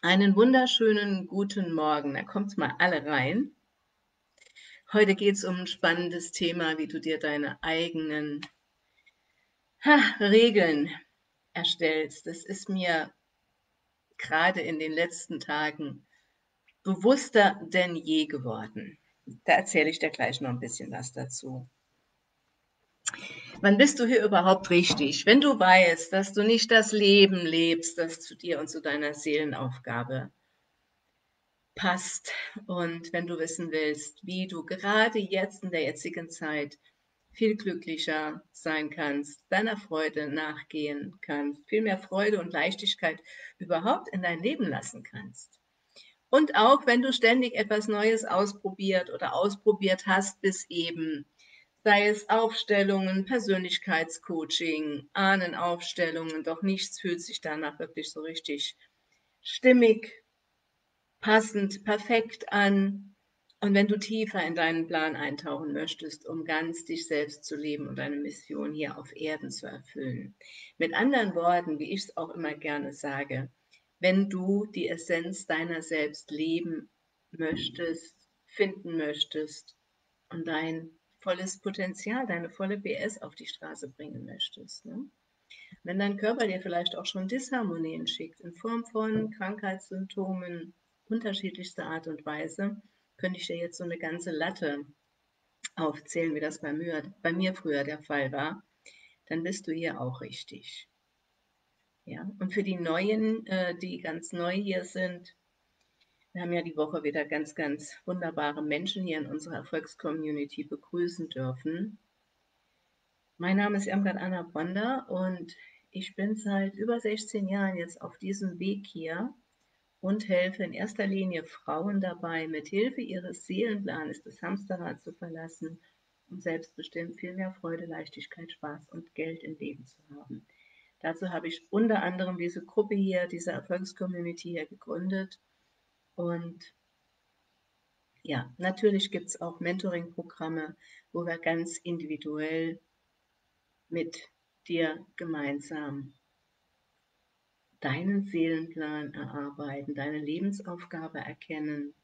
Einen wunderschönen guten Morgen. Da kommt's mal alle rein. Heute geht's um ein spannendes Thema, wie du dir deine eigenen Regeln erstellst. Das ist mir gerade in den letzten Tagen bewusster denn je geworden. Da erzähle ich dir gleich noch ein bisschen was dazu. Wann bist du hier überhaupt richtig? Wenn du weißt, dass du nicht das Leben lebst, das zu dir und zu deiner Seelenaufgabe passt. Und wenn du wissen willst, wie du gerade jetzt in der jetzigen Zeit viel glücklicher sein kannst, deiner Freude nachgehen kannst, viel mehr Freude und Leichtigkeit überhaupt in dein Leben lassen kannst. Und auch wenn du ständig etwas Neues ausprobiert oder ausprobiert hast bis eben, sei es Aufstellungen, Persönlichkeitscoaching, Ahnenaufstellungen, doch nichts fühlt sich danach wirklich so richtig stimmig, passend, perfekt an. Und wenn du tiefer in deinen Plan eintauchen möchtest, um ganz dich selbst zu leben und deine Mission hier auf Erden zu erfüllen. Mit anderen Worten, wie ich es auch immer gerne sage, wenn du die Essenz deiner selbst leben möchtest, finden möchtest und dein volles Potenzial, deine volle BS auf die Straße bringen möchtest. Ne? Wenn dein Körper dir vielleicht auch schon Disharmonien schickt, in Form von Krankheitssymptomen unterschiedlichster Art und Weise, könnte ich dir jetzt so eine ganze Latte aufzählen, wie das bei mir früher der Fall war, dann bist du hier auch richtig. Ja? Und für die Neuen, die ganz neu hier sind, wir haben ja die Woche wieder ganz, ganz wunderbare Menschen hier in unserer Erfolgscommunity begrüßen dürfen. Mein Name ist Irmgard Anna Bonder und ich bin seit über 16 Jahren jetzt auf diesem Weg hier und helfe in erster Linie Frauen dabei, mit Hilfe ihres Seelenplanes das Hamsterrad zu verlassen und selbstbestimmt viel mehr Freude, Leichtigkeit, Spaß und Geld im Leben zu haben. Dazu habe ich unter anderem diese Gruppe hier, diese Erfolgscommunity hier gegründet. Und ja, natürlich gibt es auch Mentoring-Programme, wo wir ganz individuell mit dir gemeinsam deinen Seelenplan erarbeiten, deine Lebensaufgabe erkennen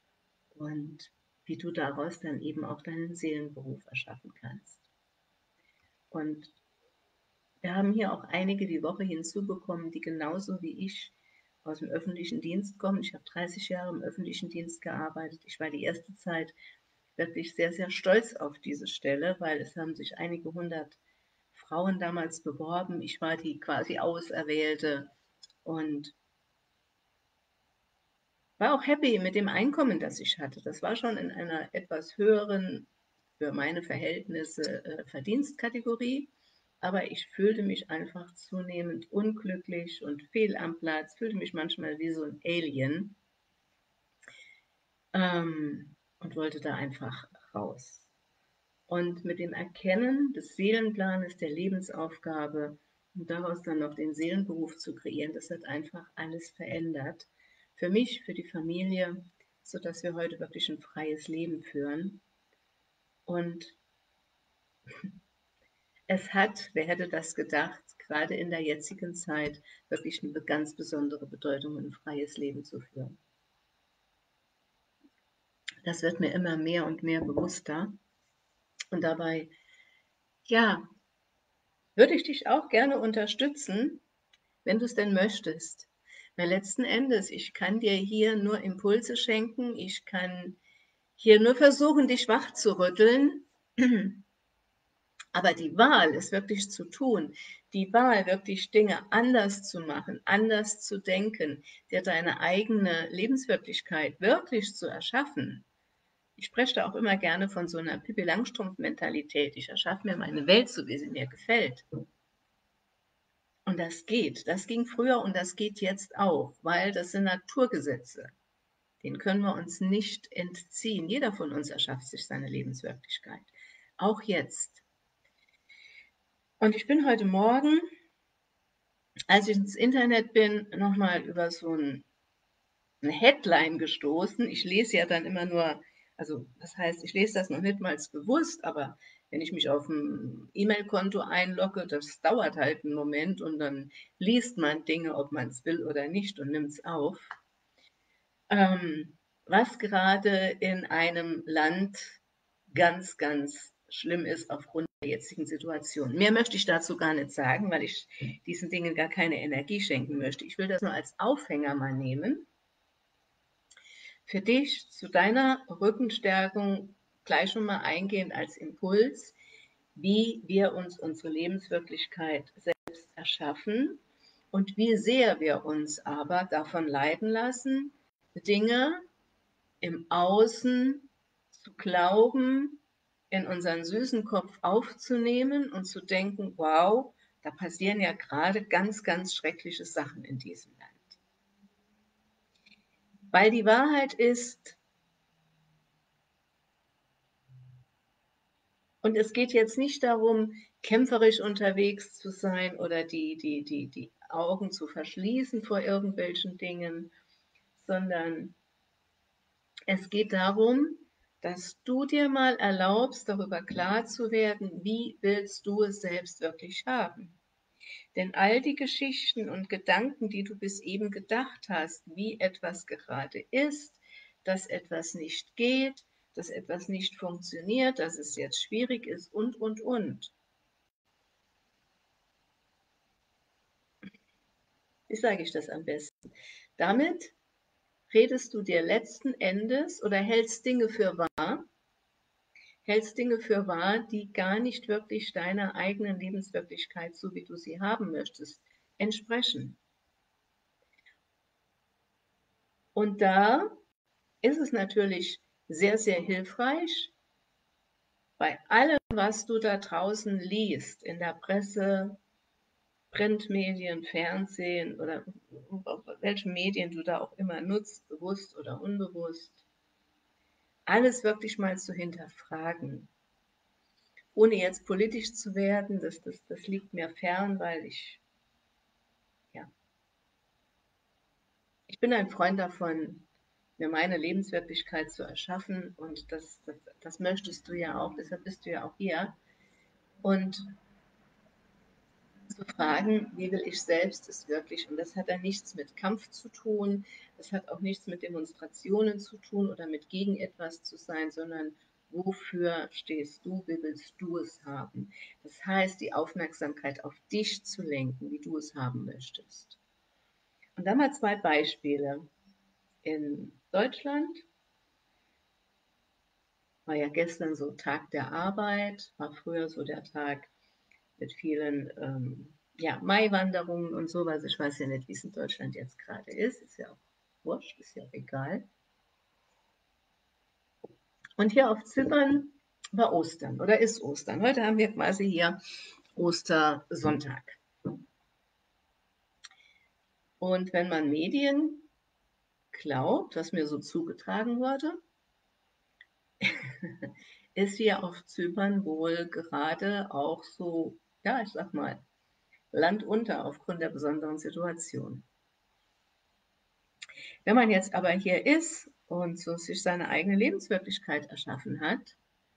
und wie du daraus dann eben auch deinen Seelenberuf erschaffen kannst. Und wir haben hier auch einige die Woche hinzubekommen, die genauso wie ich aus dem öffentlichen Dienst kommen. Ich habe 30 Jahre im öffentlichen Dienst gearbeitet. Ich war die erste Zeit wirklich sehr, sehr stolz auf diese Stelle, weil es haben sich einige hundert Frauen damals beworben. Ich war die quasi Auserwählte und war auch happy mit dem Einkommen, das ich hatte. Das war schon in einer etwas höheren, für meine Verhältnisse, Verdienstkategorie. Aber ich fühlte mich einfach zunehmend unglücklich und fehl am Platz, fühlte mich manchmal wie so ein Alien und wollte da einfach raus. Und mit dem Erkennen des Seelenplanes, der Lebensaufgabe und daraus dann noch den Seelenberuf zu kreieren, das hat einfach alles verändert. Für mich, für die Familie, sodass wir heute wirklich ein freies Leben führen. Und es hat, wer hätte das gedacht, gerade in der jetzigen Zeit wirklich eine ganz besondere Bedeutung, ein freies Leben zu führen. Das wird mir immer mehr und mehr bewusster. Und dabei, ja, würde ich dich auch gerne unterstützen, wenn du es denn möchtest. Weil letzten Endes, ich kann dir hier nur Impulse schenken, ich kann hier nur versuchen, dich wach zu rütteln. Aber die Wahl, es wirklich zu tun, die Wahl, wirklich Dinge anders zu machen, anders zu denken, dir deine eigene Lebenswirklichkeit wirklich zu erschaffen. Ich spreche da auch immer gerne von so einer Pippi-Langstrumpf-Mentalität. Ich erschaffe mir meine Welt so, wie sie mir gefällt. Und das geht. Das ging früher und das geht jetzt auch, weil das sind Naturgesetze. Den können wir uns nicht entziehen. Jeder von uns erschafft sich seine Lebenswirklichkeit. Auch jetzt. Und ich bin heute Morgen, als ich ins Internet bin, nochmal über so eine Headline gestoßen. Ich lese ja dann immer nur, also das heißt, ich lese das noch nicht mal bewusst, aber wenn ich mich auf ein E-Mail-Konto einlogge, das dauert halt einen Moment und dann liest man Dinge, ob man es will oder nicht und nimmt es auf. was gerade in einem Land ganz, ganz schlimm ist aufgrund der jetzigen Situation. Mehr möchte ich dazu gar nicht sagen, weil ich diesen Dingen gar keine Energie schenken möchte. Ich will das nur als Aufhänger mal nehmen. Für dich zu deiner Rückenstärkung gleich schon mal eingehend als Impuls, wie wir uns unsere Lebenswirklichkeit selbst erschaffen und wie sehr wir uns aber davon leiten lassen, Dinge im Außen zu glauben, in unseren süßen Kopf aufzunehmen und zu denken, wow, da passieren ja gerade ganz, ganz schreckliche Sachen in diesem Land. Weil die Wahrheit ist, und es geht jetzt nicht darum, kämpferisch unterwegs zu sein oder die Augen zu verschließen vor irgendwelchen Dingen, sondern es geht darum, dass du dir mal erlaubst, darüber klar zu werden, wie willst du es selbst wirklich haben. Denn all die Geschichten und Gedanken, die du bis eben gedacht hast, wie etwas gerade ist, dass etwas nicht geht, dass etwas nicht funktioniert, dass es jetzt schwierig ist und. Wie sage ich das am besten? Damit redest du dir letzten Endes oder hältst Dinge für wahr, die gar nicht wirklich deiner eigenen Lebenswirklichkeit, so wie du sie haben möchtest, entsprechen. Und da ist es natürlich sehr, sehr hilfreich, bei allem, was du da draußen liest, in der Presse, Printmedien, Fernsehen oder welche Medien du da auch immer nutzt, bewusst oder unbewusst, alles wirklich mal zu hinterfragen, ohne jetzt politisch zu werden, das liegt mir fern, weil ja, ich bin ein Freund davon, mir meine Lebenswirklichkeit zu erschaffen und das möchtest du ja auch, deshalb bist du ja auch hier. Und zu fragen, wie will ich selbst es wirklich? Und das hat dann nichts mit Kampf zu tun, das hat auch nichts mit Demonstrationen zu tun oder mit gegen etwas zu sein, sondern wofür stehst du, wie willst du es haben? Das heißt, die Aufmerksamkeit auf dich zu lenken, wie du es haben möchtest. Und dann mal zwei Beispiele. In Deutschland war ja gestern so Tag der Arbeit, war früher so der Tag mit vielen ja, Maiwanderungen und sowas. Ich weiß ja nicht, wie es in Deutschland jetzt gerade ist ja auch wurscht, ist ja auch egal. Und hier auf Zypern war Ostern oder ist Ostern. Heute haben wir quasi hier Ostersonntag. Und wenn man Medien glaubt, was mir so zugetragen wurde, ist hier auf Zypern wohl gerade auch so, ja, ich sag mal, Land unter aufgrund der besonderen Situation. Wenn man jetzt aber hier ist und so sich seine eigene Lebenswirklichkeit erschaffen hat,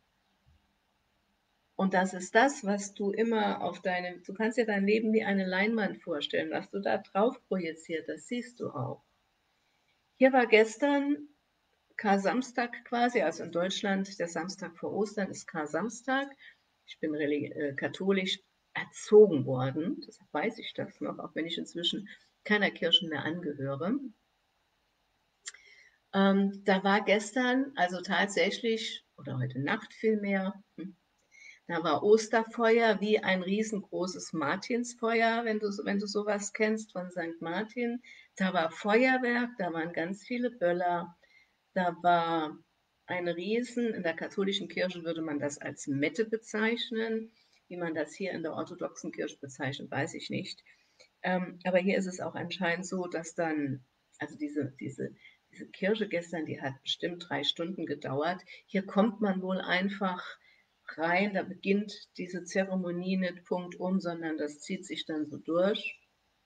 und das ist das, was du immer du kannst dir dein Leben wie eine Leinwand vorstellen, was du da drauf projiziert, das siehst du auch. Hier war gestern Kar-Samstag quasi, also in Deutschland der Samstag vor Ostern ist Kar-Samstag. Ich bin katholisch erzogen worden, deshalb weiß ich das noch, auch wenn ich inzwischen keiner Kirche mehr angehöre. Da war gestern, also tatsächlich, oder heute Nacht vielmehr, da war Osterfeuer wie ein riesengroßes Martinsfeuer, wenn du sowas kennst von St. Martin. Da war Feuerwerk, da waren ganz viele Böller, da war eine Riesen, in der katholischen Kirche würde man das als Mette bezeichnen. Wie man das hier in der orthodoxen Kirche bezeichnet, weiß ich nicht. Aber hier ist es auch anscheinend so, dass dann, also diese Kirche gestern, die hat bestimmt 3 Stunden gedauert. Hier kommt man wohl einfach rein, da beginnt diese Zeremonie nicht punktum, sondern das zieht sich dann so durch.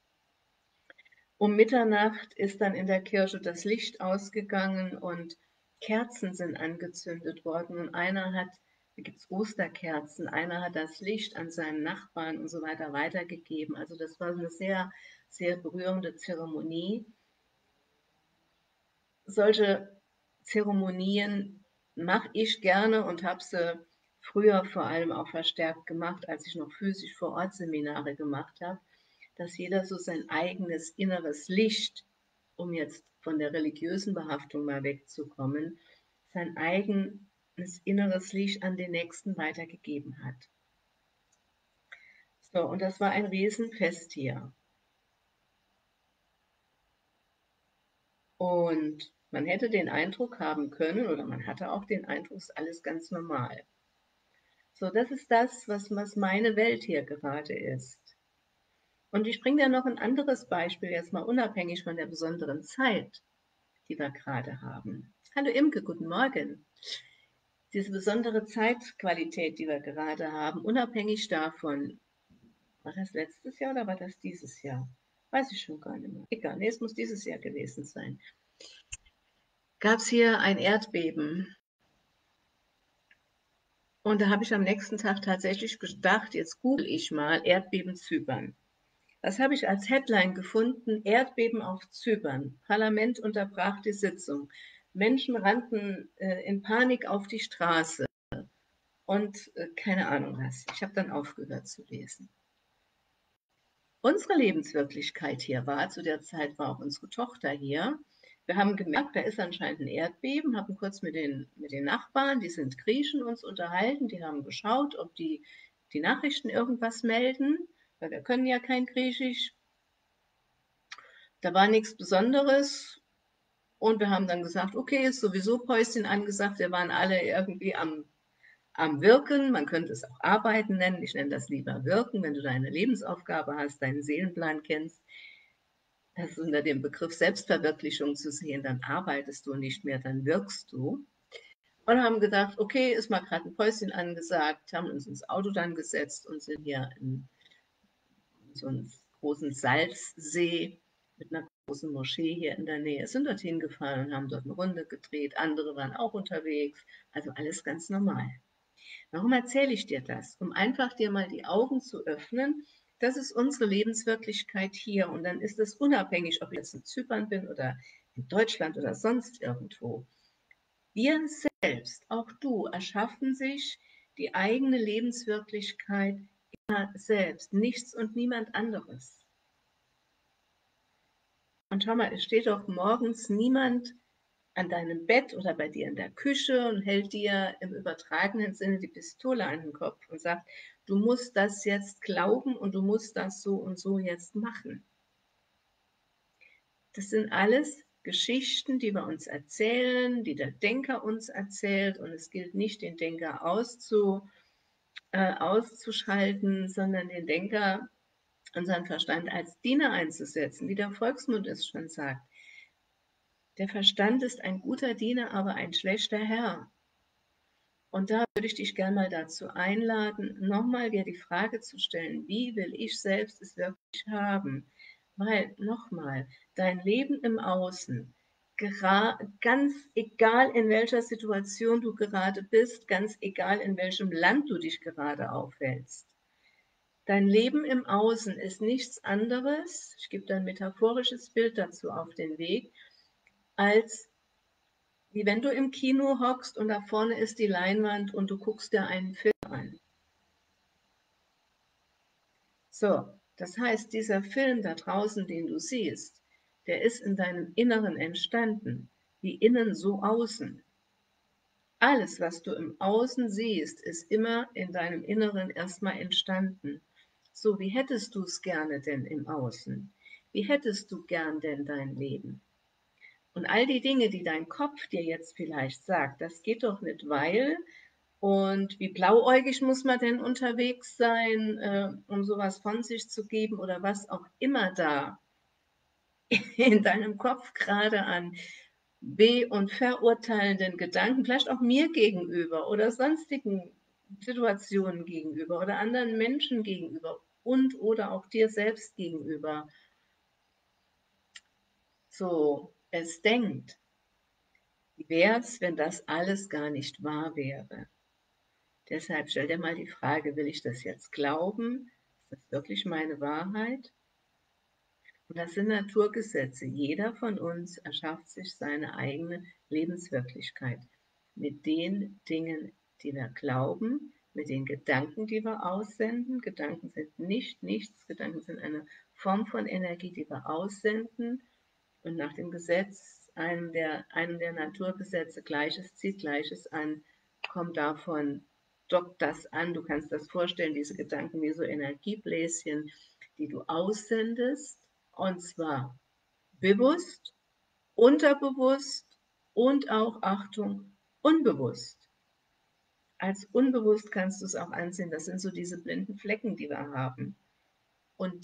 Um Mitternacht ist dann in der Kirche das Licht ausgegangen und Kerzen sind angezündet worden und da gibt es Osterkerzen, einer hat das Licht an seinen Nachbarn und so weiter weitergegeben. Also das war eine sehr, sehr berührende Zeremonie. solche Zeremonien mache ich gerne und habe sie früher vor allem auch verstärkt gemacht, als ich noch physisch vor Ort Seminare gemacht habe, dass jeder so sein eigenes inneres Licht, um jetzt von der religiösen Behaftung mal wegzukommen, sein eigenes inneres Licht an den Nächsten weitergegeben hat. So, und das war ein Riesenfest hier. Und man hätte den Eindruck haben können, oder man hatte auch den Eindruck, es ist alles ganz normal. So, das ist das, was meine Welt hier gerade ist. Und ich bringe dir noch ein anderes Beispiel, jetzt mal unabhängig von der besonderen Zeit, die wir gerade haben. Hallo Imke, guten Morgen. Diese besondere Zeitqualität, die wir gerade haben, unabhängig davon, war das letztes Jahr oder war das dieses Jahr? Weiß ich schon gar nicht mehr. Egal, nee, es muss dieses Jahr gewesen sein. Gab es hier ein Erdbeben. Und da habe ich am nächsten Tag tatsächlich gedacht, jetzt google ich mal Erdbeben Zypern. Was habe ich als Headline gefunden? Erdbeben auf Zypern. Parlament unterbrach die Sitzung. Menschen rannten in Panik auf die Straße und keine Ahnung was. Ich habe dann aufgehört zu lesen. Unsere Lebenswirklichkeit hier war, zu der Zeit war auch unsere Tochter hier. Wir haben gemerkt, da ist anscheinend ein Erdbeben, haben kurz mit den Nachbarn, die sind Griechen, uns unterhalten. Die haben geschaut, ob die Nachrichten irgendwas melden, weil wir können ja kein Griechisch. Da war nichts Besonderes. Und wir haben dann gesagt, okay, ist sowieso Päuschen angesagt. Wir waren alle irgendwie am Wirken. Man könnte es auch Arbeiten nennen. Ich nenne das lieber Wirken, wenn du deine Lebensaufgabe hast, deinen Seelenplan kennst. Das ist unter dem Begriff Selbstverwirklichung zu sehen, dann arbeitest du nicht mehr, dann wirkst du. Und haben gedacht, okay, ist mal gerade ein Päuschen angesagt, haben uns ins Auto dann gesetzt und sind hier in so einen großen Salzsee mit einer großen Moschee hier in der Nähe, sind dorthin gefahren und haben dort eine Runde gedreht. Andere waren auch unterwegs, also alles ganz normal. Warum erzähle ich dir das? Um einfach dir mal die Augen zu öffnen. Das ist unsere Lebenswirklichkeit hier. Und dann ist es unabhängig, ob ich jetzt in Zypern bin oder in Deutschland oder sonst irgendwo. Wir selbst, auch du, erschaffen sich die eigene Lebenswirklichkeit immer selbst. Nichts und niemand anderes. Und schau mal, es steht doch morgens niemand an deinem Bett oder bei dir in der Küche und hält dir im übertragenen Sinne die Pistole an den Kopf und sagt, du musst das jetzt glauben und du musst das so und so jetzt machen. Das sind alles Geschichten, die wir uns erzählen, die der Denker uns erzählt, und es gilt nicht, den Denker auszuschalten, sondern den Denker, unseren Verstand als Diener einzusetzen, wie der Volksmund es schon sagt. Der Verstand ist ein guter Diener, aber ein schlechter Herr. Und da würde ich dich gerne mal dazu einladen, nochmal dir die Frage zu stellen, wie will ich selbst es wirklich haben? Weil, nochmal, dein Leben im Außen, ganz egal in welcher Situation du gerade bist, ganz egal in welchem Land du dich gerade aufhältst, dein Leben im Außen ist nichts anderes, ich gebe ein metaphorisches Bild dazu auf den Weg, als wie wenn du im Kino hockst und da vorne ist die Leinwand und du guckst dir einen Film an. So, das heißt, dieser Film da draußen, den du siehst, der ist in deinem Inneren entstanden, wie innen so außen. Alles, was du im Außen siehst, ist immer in deinem Inneren erstmal entstanden. So, wie hättest du es gerne denn im Außen? Wie hättest du gern denn dein Leben? Und all die Dinge, die dein Kopf dir jetzt vielleicht sagt, das geht doch nicht, weil, und wie blauäugig muss man denn unterwegs sein, um sowas von sich zu geben oder was auch immer da in deinem Kopf gerade an und verurteilenden Gedanken, vielleicht auch mir gegenüber oder sonstigen Situationen gegenüber oder anderen Menschen gegenüber und oder auch dir selbst gegenüber, so es denkt. Wie wäre es, wenn das alles gar nicht wahr wäre? Deshalb stell dir mal die Frage, will ich das jetzt glauben? Ist das wirklich meine Wahrheit? Und das sind Naturgesetze. Jeder von uns erschafft sich seine eigene Lebenswirklichkeit mit den Dingen, die wir glauben, mit den Gedanken, die wir aussenden. Gedanken sind nicht nichts, Gedanken sind eine Form von Energie, die wir aussenden. Und nach dem Gesetz, einem der Naturgesetze, Gleiches zieht Gleiches an, kommt davon, dockt das an. Du kannst das vorstellen, diese Gedanken wie so Energiebläschen, die du aussendest, und zwar bewusst, unterbewusst und auch, Achtung, unbewusst. Als unbewusst kannst du es auch ansehen. Das sind so diese blinden Flecken, die wir haben. Und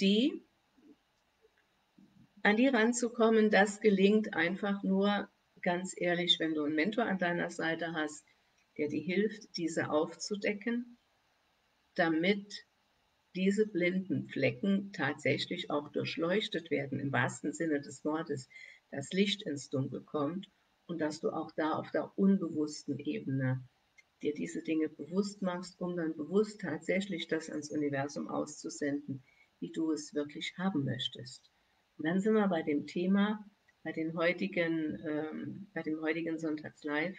an die ranzukommen, das gelingt einfach nur, ganz ehrlich, wenn du einen Mentor an deiner Seite hast, der dir hilft, diese aufzudecken, damit diese blinden Flecken tatsächlich auch durchleuchtet werden, im wahrsten Sinne des Wortes, das Licht ins Dunkel kommt und dass du auch da auf der unbewussten Ebene dir diese Dinge bewusst machst, um dann bewusst tatsächlich das ans Universum auszusenden, wie du es wirklich haben möchtest. Und dann sind wir bei dem Thema, bei dem heutigen Sonntags-Live,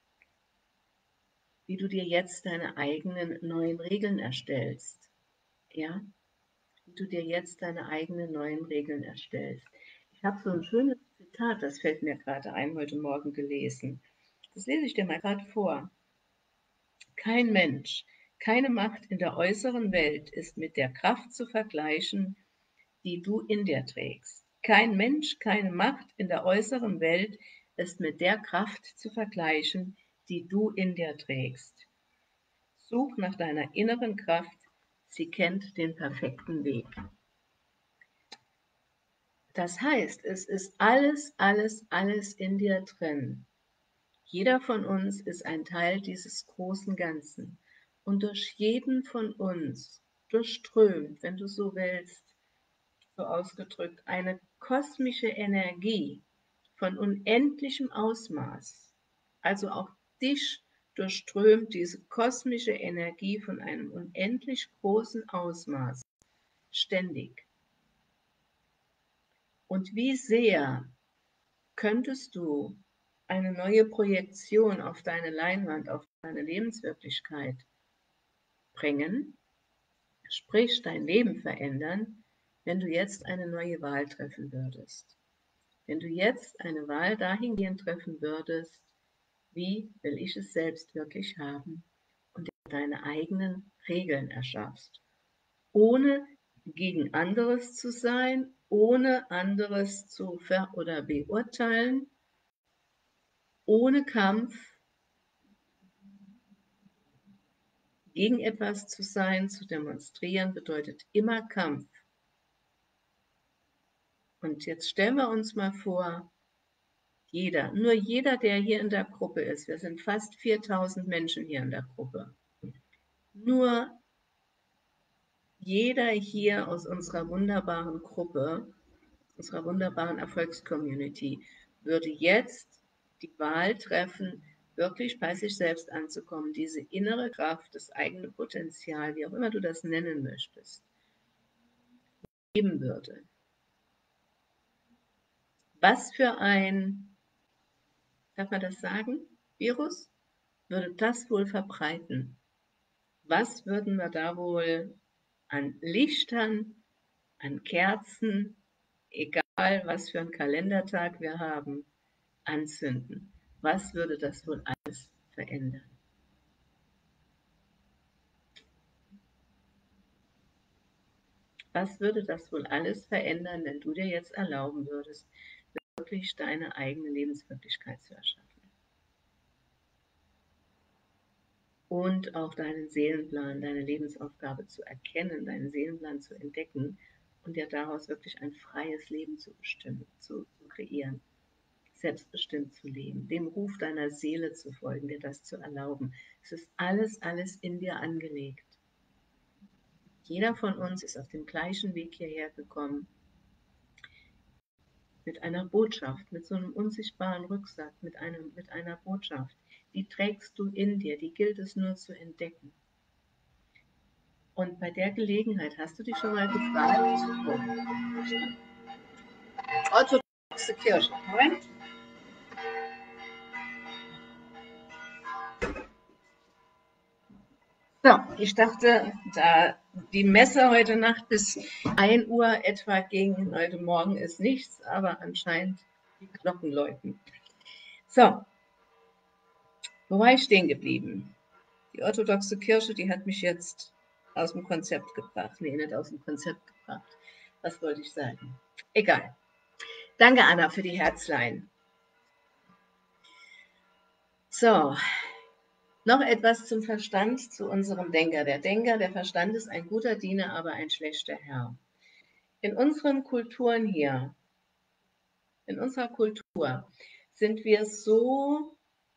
wie du dir jetzt deine eigenen neuen Regeln erstellst. Ja, wie du dir jetzt deine eigenen neuen Regeln erstellst. Ich habe so ein schönes Zitat, das fällt mir gerade ein, heute Morgen gelesen. Das lese ich dir mal gerade vor. Kein Mensch, keine Macht in der äußeren Welt ist mit der Kraft zu vergleichen, die du in dir trägst. Kein Mensch, keine Macht in der äußeren Welt ist mit der Kraft zu vergleichen, die du in dir trägst. Such nach deiner inneren Kraft, sie kennt den perfekten Weg. Das heißt, es ist alles, alles, alles in dir drin. Jeder von uns ist ein Teil dieses großen Ganzen. Und durch jeden von uns durchströmt, wenn du so willst, so ausgedrückt, eine kosmische Energie von unendlichem Ausmaß. Also auch dich durchströmt diese kosmische Energie von einem unendlich großen Ausmaß ständig. Und wie sehr könntest du eine neue Projektion auf deine Leinwand, auf deine Lebenswirklichkeit bringen, sprich dein Leben verändern, wenn du jetzt eine neue Wahl treffen würdest. Wenn du jetzt eine Wahl dahingehend treffen würdest, wie will ich es selbst wirklich haben, und deine eigenen Regeln erschaffst, ohne gegen anderes zu sein, ohne anderes zu oder beurteilen, ohne Kampf, gegen etwas zu sein, zu demonstrieren, bedeutet immer Kampf. Und jetzt stellen wir uns mal vor, nur jeder, der hier in der Gruppe ist, wir sind fast 4000 Menschen hier in der Gruppe, nur jeder hier aus unserer wunderbaren Gruppe, unserer wunderbaren Erfolgscommunity, würde jetzt die Wahl treffen, wirklich bei sich selbst anzukommen, diese innere Kraft, das eigene Potenzial, wie auch immer du das nennen möchtest, geben würde. Was für ein, darf man das sagen, Virus würde das wohl verbreiten? Was würden wir da wohl an Lichtern, an Kerzen, egal was für einen Kalendertag wir haben, anzünden? Was würde das wohl alles verändern? Was würde das wohl alles verändern, wenn du dir jetzt erlauben würdest, wirklich deine eigene Lebenswirklichkeit zu erschaffen? Und auch deinen Seelenplan, deine Lebensaufgabe zu erkennen, deinen Seelenplan zu entdecken und dir daraus wirklich ein freies Leben zu bestimmen, zu kreieren, selbstbestimmt zu leben, dem Ruf deiner Seele zu folgen, dir das zu erlauben. Es ist alles, alles in dir angelegt. Jeder von uns ist auf dem gleichen Weg hierher gekommen, mit einer Botschaft, mit so einem unsichtbaren Rucksack, mit einer Botschaft. Die trägst du in dir, die gilt es nur zu entdecken. Und bei der Gelegenheit, hast du dich schon mal gefragt, Orthodoxe Kirche. Moment. So, ich dachte, da die Messe heute Nacht bis 1 Uhr etwa ging, heute Morgen ist nichts, aber anscheinend die Glocken läuten. So, wo war ich stehen geblieben? Die orthodoxe Kirche, die hat mich jetzt aus dem Konzept gebracht. Nee, nicht aus dem Konzept gebracht. Was wollte ich sagen? Egal. Danke, Anna, für die Herzlein. So, noch etwas zum Verstand, zu unserem Denker. Der Verstand ist ein guter Diener, aber ein schlechter Herr. In unseren Kulturen hier, in unserer Kultur, sind wir so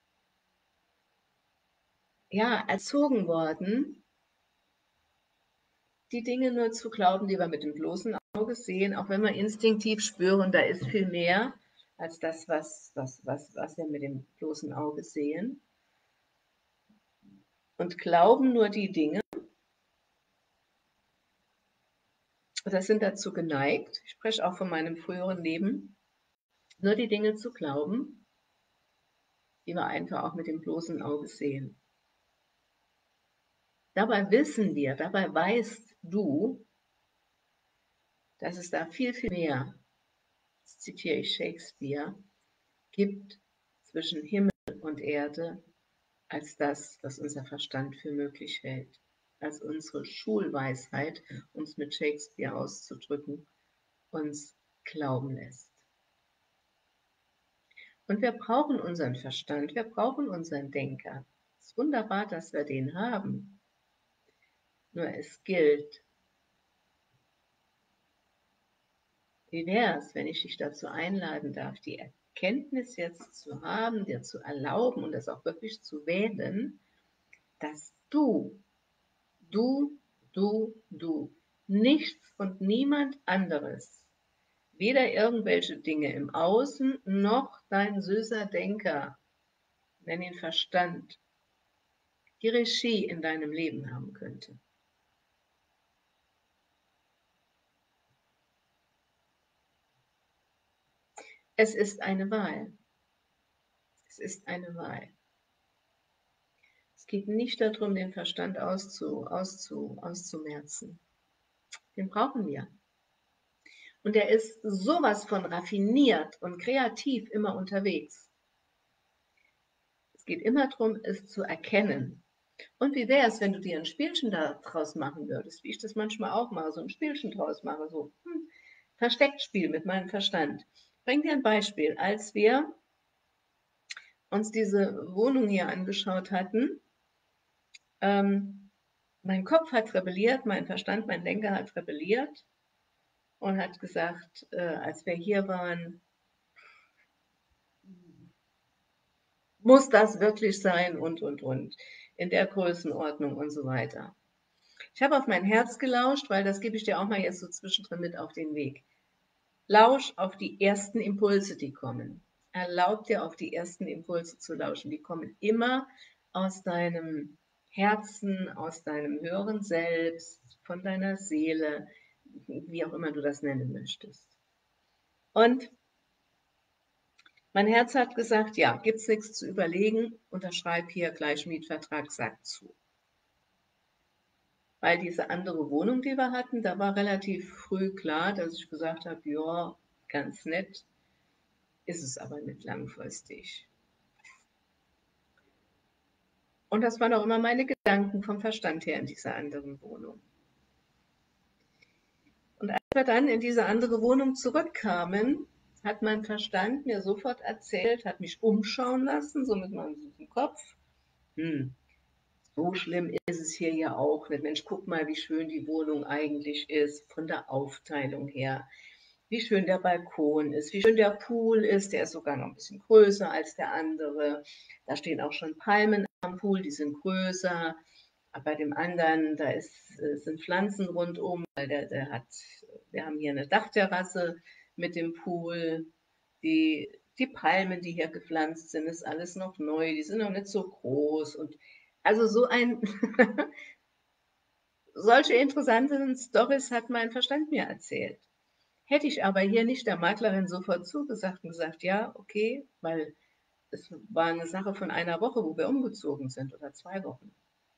erzogen worden, die Dinge nur zu glauben, die wir mit dem bloßen Auge sehen, auch wenn wir instinktiv spüren, da ist viel mehr als das, was wir mit dem bloßen Auge sehen. Und glauben nur die Dinge, oder sind dazu geneigt, ich spreche auch von meinem früheren Leben, nur die Dinge zu glauben, die wir einfach auch mit dem bloßen Auge sehen. Dabei wissen wir, dabei weißt du, dass es da viel, viel mehr, das zitiere ich Shakespeare, gibt zwischen Himmel und Erde, als das, was unser Verstand für möglich hält, als unsere Schulweisheit, uns mit Shakespeare auszudrücken, uns glauben lässt. Und wir brauchen unseren Verstand, wir brauchen unseren Denker. Es ist wunderbar, dass wir den haben. Nur es gilt, wie wäre es, wenn ich dich dazu einladen darf, die Erkenntnis jetzt zu haben, dir zu erlauben und das auch wirklich zu wählen, dass du, nichts und niemand anderes, weder irgendwelche Dinge im Außen noch dein süßer Denker, nenn ihn Verstand, die Regie in deinem Leben haben könnte. Es ist eine Wahl. Es ist eine Wahl. Es geht nicht darum, den Verstand auszumerzen. Den brauchen wir. Und er ist sowas von raffiniert und kreativ immer unterwegs. Es geht immer darum, es zu erkennen. Und wie wäre es, wenn du dir ein Spielchen daraus machen würdest, wie ich das manchmal auch mache, so ein Spielchen draus mache, so Verstecktspiel mit meinem Verstand. Ich bringe dir ein Beispiel. Als wir uns diese Wohnung hier angeschaut hatten, mein Kopf hat rebelliert, mein Verstand, mein Denker hat rebelliert und hat gesagt, als wir hier waren, muss das wirklich sein und, in der Größenordnung und so weiter. Ich habe auf mein Herz gelauscht, weil das gebe ich dir auch mal jetzt so zwischendrin mit auf den Weg. Lausch auf die ersten Impulse, die kommen. Erlaub dir, auf die ersten Impulse zu lauschen. Die kommen immer aus deinem Herzen, aus deinem höheren Selbst, von deiner Seele, wie auch immer du das nennen möchtest. Und mein Herz hat gesagt, ja, gibt's nichts zu überlegen, unterschreib hier gleich Mietvertrag, sag zu. Weil diese andere Wohnung, die wir hatten, da war relativ früh klar, dass ich gesagt habe, ja, ganz nett, ist es aber nicht langfristig. Und das waren auch immer meine Gedanken vom Verstand her in dieser anderen Wohnung. Und als wir dann in diese andere Wohnung zurückkamen, hat mein Verstand mir sofort erzählt, hat mich umschauen lassen, so mit meinem süßen Kopf. So schlimm ist es hier ja auch nicht. Mensch, guck mal, wie schön die Wohnung eigentlich ist, von der Aufteilung her. Wie schön der Balkon ist, wie schön der Pool ist. Der ist sogar noch ein bisschen größer als der andere. Da stehen auch schon Palmen am Pool, die sind größer. Aber bei dem anderen, da sind Pflanzen rundum, weil wir haben hier eine Dachterrasse mit dem Pool. Die Palmen, die hier gepflanzt sind, ist alles noch neu, die sind noch nicht so groß. Und also solche interessanten Storys hat mein Verstand mir erzählt. Hätte ich aber hier nicht der Maklerin sofort zugesagt und gesagt, ja, okay, weil es war eine Sache von einer Woche, wo wir umgezogen sind oder 2 Wochen.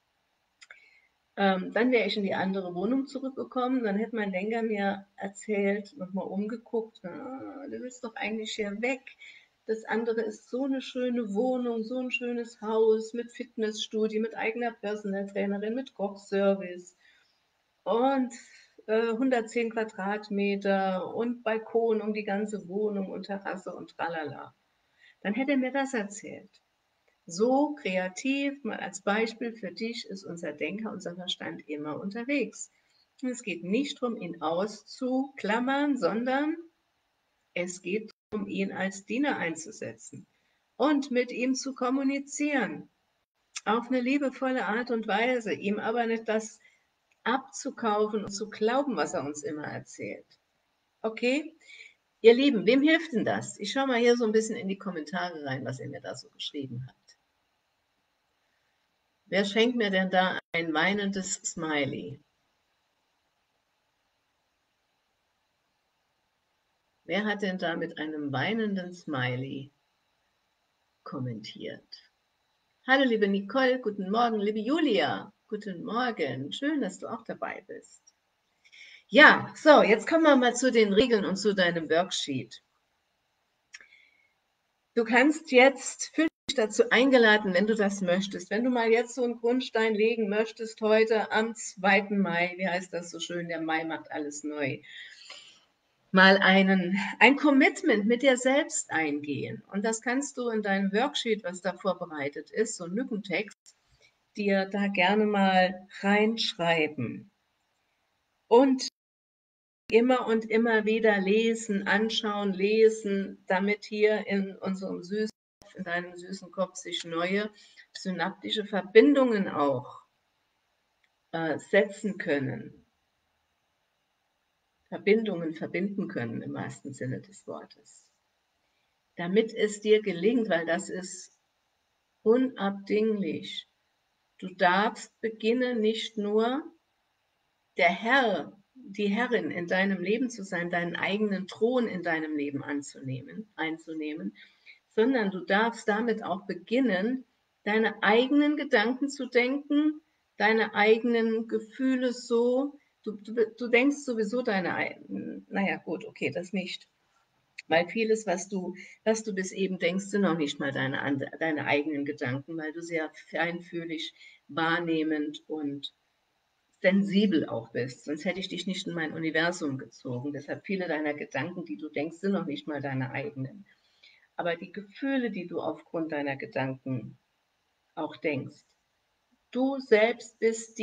Dann wäre ich in die andere Wohnung zurückgekommen, dann hätte mein Denker mir erzählt, nochmal umgeguckt, du willst doch eigentlich hier weg. Das andere ist so eine schöne Wohnung, so ein schönes Haus mit Fitnessstudio, mit eigener Personal Trainerin, mit Kochservice und 110 Quadratmeter und Balkon um die ganze Wohnung und Terrasse und tralala. Dann hätte er mir das erzählt. So kreativ, mal als Beispiel für dich, ist unser Denker, unser Verstand immer unterwegs. Und es geht nicht darum, ihn auszuklammern, sondern es geht darum, ihn als Diener einzusetzen und mit ihm zu kommunizieren. Auf eine liebevolle Art und Weise, ihm aber nicht das abzukaufen und zu glauben, was er uns immer erzählt. Okay? Ihr Lieben, wem hilft denn das? Ich schaue mal hier so ein bisschen in die Kommentare rein, was ihr mir da so geschrieben habt. Wer schenkt mir denn da ein weinendes Smiley? Wer hat denn da mit einem weinenden Smiley kommentiert? Hallo liebe Nicole, guten Morgen, liebe Julia, guten Morgen, schön, dass du auch dabei bist. Ja, so, jetzt kommen wir mal zu den Regeln und zu deinem Worksheet. Du kannst jetzt, fühl dich dazu eingeladen, wenn du das möchtest, wenn du mal jetzt so einen Grundstein legen möchtest, heute am 2. Mai, wie heißt das so schön, der Mai macht alles neu, mal ein Commitment mit dir selbst eingehen. Und das kannst du in deinem Worksheet, was da vorbereitet ist, so ein Lückentext, dir da gerne mal reinschreiben. Und immer und immer wieder lesen, anschauen, lesen, damit hier in unserem süßen Kopf, in deinem süßen Kopf sich neue synaptische Verbindungen auch setzen können. Verbindungen verbinden können im wahrsten Sinne des Wortes. Damit es dir gelingt, weil das ist unabdinglich. Du darfst beginnen, nicht nur der Herr, die Herrin in deinem Leben zu sein, deinen eigenen Thron in deinem Leben einzunehmen, sondern du darfst damit auch beginnen, deine eigenen Gedanken zu denken, deine eigenen Gefühle so, du denkst sowieso deine eigenen, naja gut, okay, das nicht. Weil vieles, was du bis eben denkst, sind noch nicht mal deine eigenen Gedanken, weil du sehr feinfühlig, wahrnehmend und sensibel auch bist. Sonst hätte ich dich nicht in mein Universum gezogen. Deshalb viele deiner Gedanken, die du denkst, sind noch nicht mal deine eigenen. Aber die Gefühle, die du aufgrund deiner Gedanken auch denkst, du selbst bist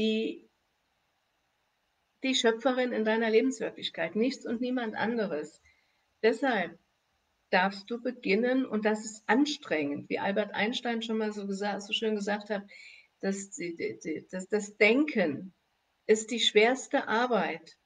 die Schöpferin in deiner Lebenswirklichkeit, nichts und niemand anderes. Deshalb darfst du beginnen, und das ist anstrengend, wie Albert Einstein schon mal so schön gesagt hat, das Denken ist die schwerste Arbeit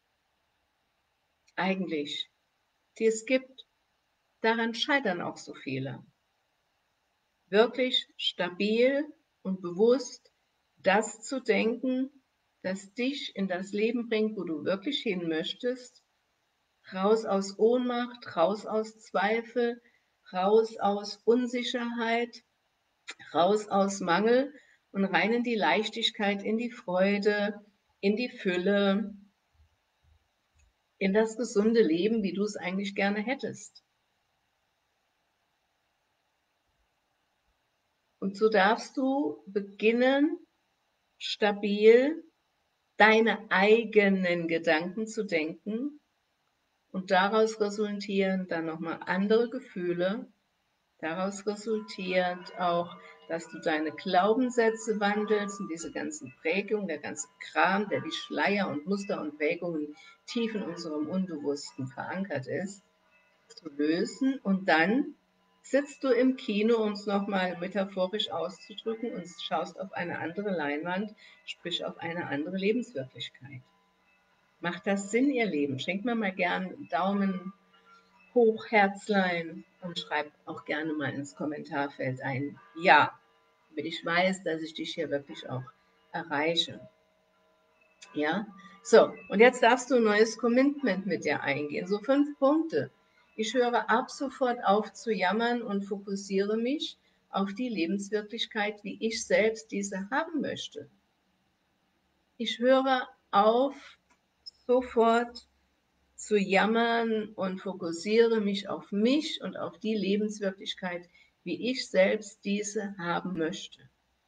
eigentlich, die es gibt. Daran scheitern auch so viele. Wirklich stabil und bewusst das zu denken, das dich in das Leben bringt, wo du wirklich hin möchtest, raus aus Ohnmacht, raus aus Zweifel, raus aus Unsicherheit, raus aus Mangel und rein in die Leichtigkeit, in die Freude, in die Fülle, in das gesunde Leben, wie du es eigentlich gerne hättest. Und so darfst du beginnen, stabil deine eigenen Gedanken zu denken und daraus resultieren dann nochmal andere Gefühle, daraus resultierend auch, dass du deine Glaubenssätze wandelst und diese ganzen Prägungen, der ganze Kram, der wie Schleier und Muster und Prägungen tief in unserem Unbewussten verankert ist, zu lösen. Und dann sitzt du im Kino, um es nochmal metaphorisch auszudrücken, und schaust auf eine andere Leinwand, sprich auf eine andere Lebenswirklichkeit. Macht das Sinn, ihr Lieben? Schenkt mir mal gern Daumen hoch, Herzlein, und schreibt auch gerne mal ins Kommentarfeld ein Ja, damit ich weiß, dass ich dich hier wirklich auch erreiche. Ja, So, und jetzt darfst du ein neues Commitment mit dir eingehen. So 5 Punkte. Ich höre ab sofort auf zu jammern und fokussiere mich auf die Lebenswirklichkeit, wie ich selbst diese haben möchte. Ich höre auf sofort zu jammern und fokussiere mich auf mich und auf die Lebenswirklichkeit, wie ich selbst diese haben möchte.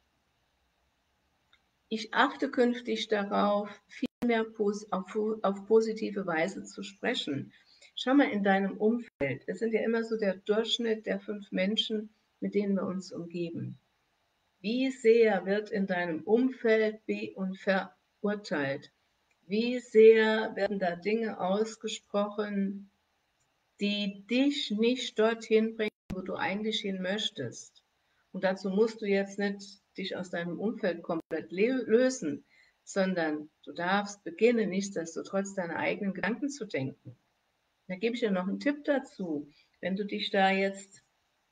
Ich achte künftig darauf, viel mehr auf positive Weise zu sprechen. Schau mal in deinem Umfeld. Wir sind ja immer so der Durchschnitt der 5 Menschen, mit denen wir uns umgeben. Wie sehr wird in deinem Umfeld be- und verurteilt? Wie sehr werden da Dinge ausgesprochen, die dich nicht dorthin bringen, wo du eigentlich hin möchtest? Und dazu musst du jetzt nicht dich aus deinem Umfeld komplett lösen, sondern du darfst beginnen, nichtsdestotrotz deine eigenen Gedanken zu denken. Da gebe ich dir noch einen Tipp dazu. Wenn du dich da jetzt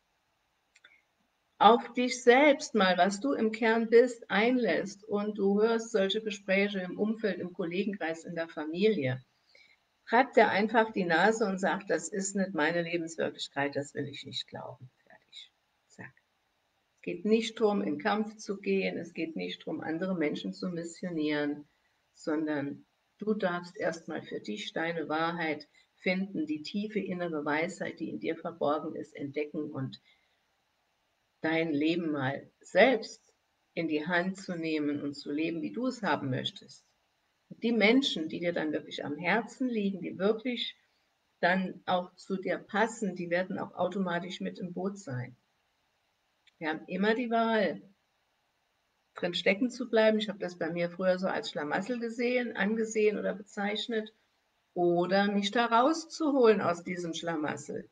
auf dich selbst mal, was du im Kern bist, einlässt und du hörst solche Gespräche im Umfeld, im Kollegenkreis, in der Familie, treibt dir einfach die Nase und sagt, das ist nicht meine Lebenswirklichkeit, das will ich nicht glauben. Fertig. Zack. Es geht nicht darum, in Kampf zu gehen, es geht nicht darum, andere Menschen zu missionieren, sondern du darfst erstmal für dich deine Wahrheit finden, die tiefe innere Weisheit, die in dir verborgen ist, entdecken und dein Leben mal selbst in die Hand zu nehmen und zu leben, wie du es haben möchtest. Die Menschen, die dir dann wirklich am Herzen liegen, die wirklich dann auch zu dir passen, die werden auch automatisch mit im Boot sein. Wir haben immer die Wahl, drin stecken zu bleiben. Ich habe das bei mir früher so als Schlamassel angesehen oder bezeichnet, oder mich da rauszuholen aus diesem Schlamassel.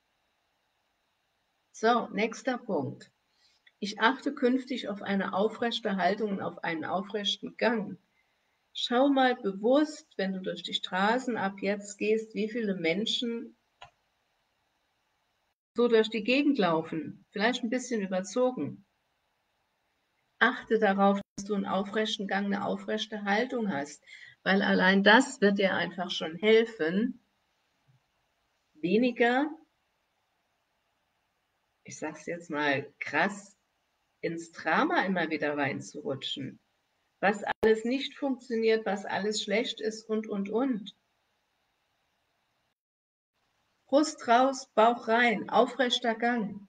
So, nächster Punkt. Ich achte künftig auf eine aufrechte Haltung und auf einen aufrechten Gang. Schau mal bewusst, wenn du durch die Straßen ab jetzt gehst, wie viele Menschen so durch die Gegend laufen, vielleicht ein bisschen überzogen. Achte darauf, dass du einen aufrechten Gang, eine aufrechte Haltung hast, weil allein das wird dir einfach schon helfen, weniger, ich sag's jetzt mal krass, ins Drama immer wieder reinzurutschen. Was alles nicht funktioniert, was alles schlecht ist und. Brust raus, Bauch rein, aufrechter Gang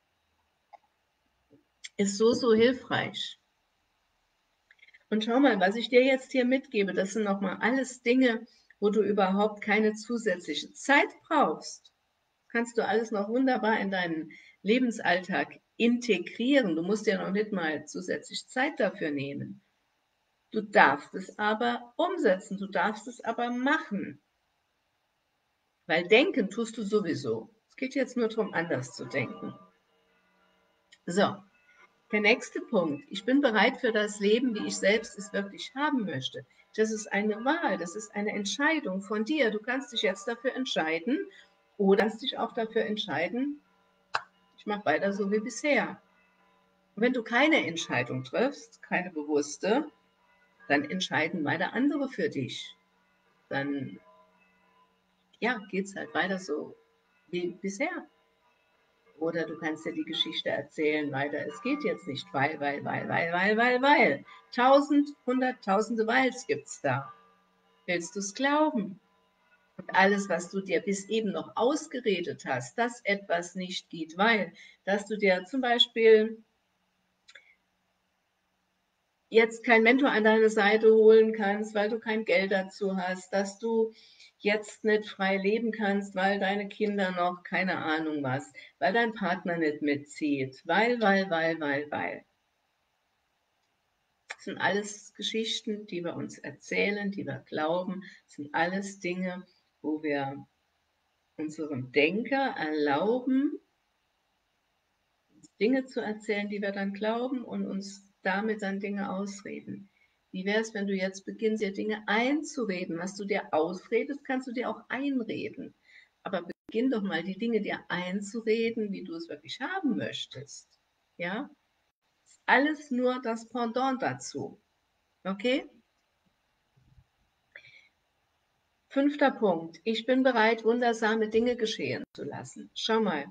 ist so hilfreich. Und schau mal, was ich dir jetzt hier mitgebe, das sind nochmal alles Dinge, wo du überhaupt keine zusätzliche Zeit brauchst. Kannst du alles noch wunderbar in deinen Lebensalltag integrieren. Du musst dir noch nicht mal zusätzlich Zeit dafür nehmen. Du darfst es aber umsetzen, du darfst es aber machen. Weil denken tust du sowieso. Es geht jetzt nur darum, anders zu denken. So, der nächste Punkt. Ich bin bereit für das Leben, wie ich selbst es wirklich haben möchte. Das ist eine Wahl, das ist eine Entscheidung von dir. Du kannst dich jetzt dafür entscheiden oder kannst dich auch dafür entscheiden, ich mache weiter so wie bisher. Und wenn du keine Entscheidung triffst, keine bewusste, dann entscheiden weiter andere für dich. Dann ja, geht es halt weiter so wie bisher. Oder du kannst dir die Geschichte erzählen weiter. Es geht jetzt nicht, weil. Hunderttausende Weils gibt's da. Willst du es glauben? Und alles, was du dir bis eben noch ausgeredet hast, dass etwas nicht geht, weil, dass du dir zum Beispiel jetzt keinen Mentor an deine Seite holen kannst, weil du kein Geld dazu hast, dass du jetzt nicht frei leben kannst, weil deine Kinder noch keine Ahnung was, weil dein Partner nicht mitzieht, weil. Das sind alles Geschichten, die wir uns erzählen, die wir glauben, das sind alles Dinge, wo wir unserem Denker erlauben, Dinge zu erzählen, die wir dann glauben und uns damit dann Dinge ausreden. Wie wäre es, wenn du jetzt beginnst, dir Dinge einzureden? Was du dir ausredest, kannst du dir auch einreden. Aber beginn doch mal, die Dinge dir einzureden, wie du es wirklich haben möchtest. Ja? Alles nur das Pendant dazu. Okay? 5. Punkt. Ich bin bereit, wundersame Dinge geschehen zu lassen. Schau mal,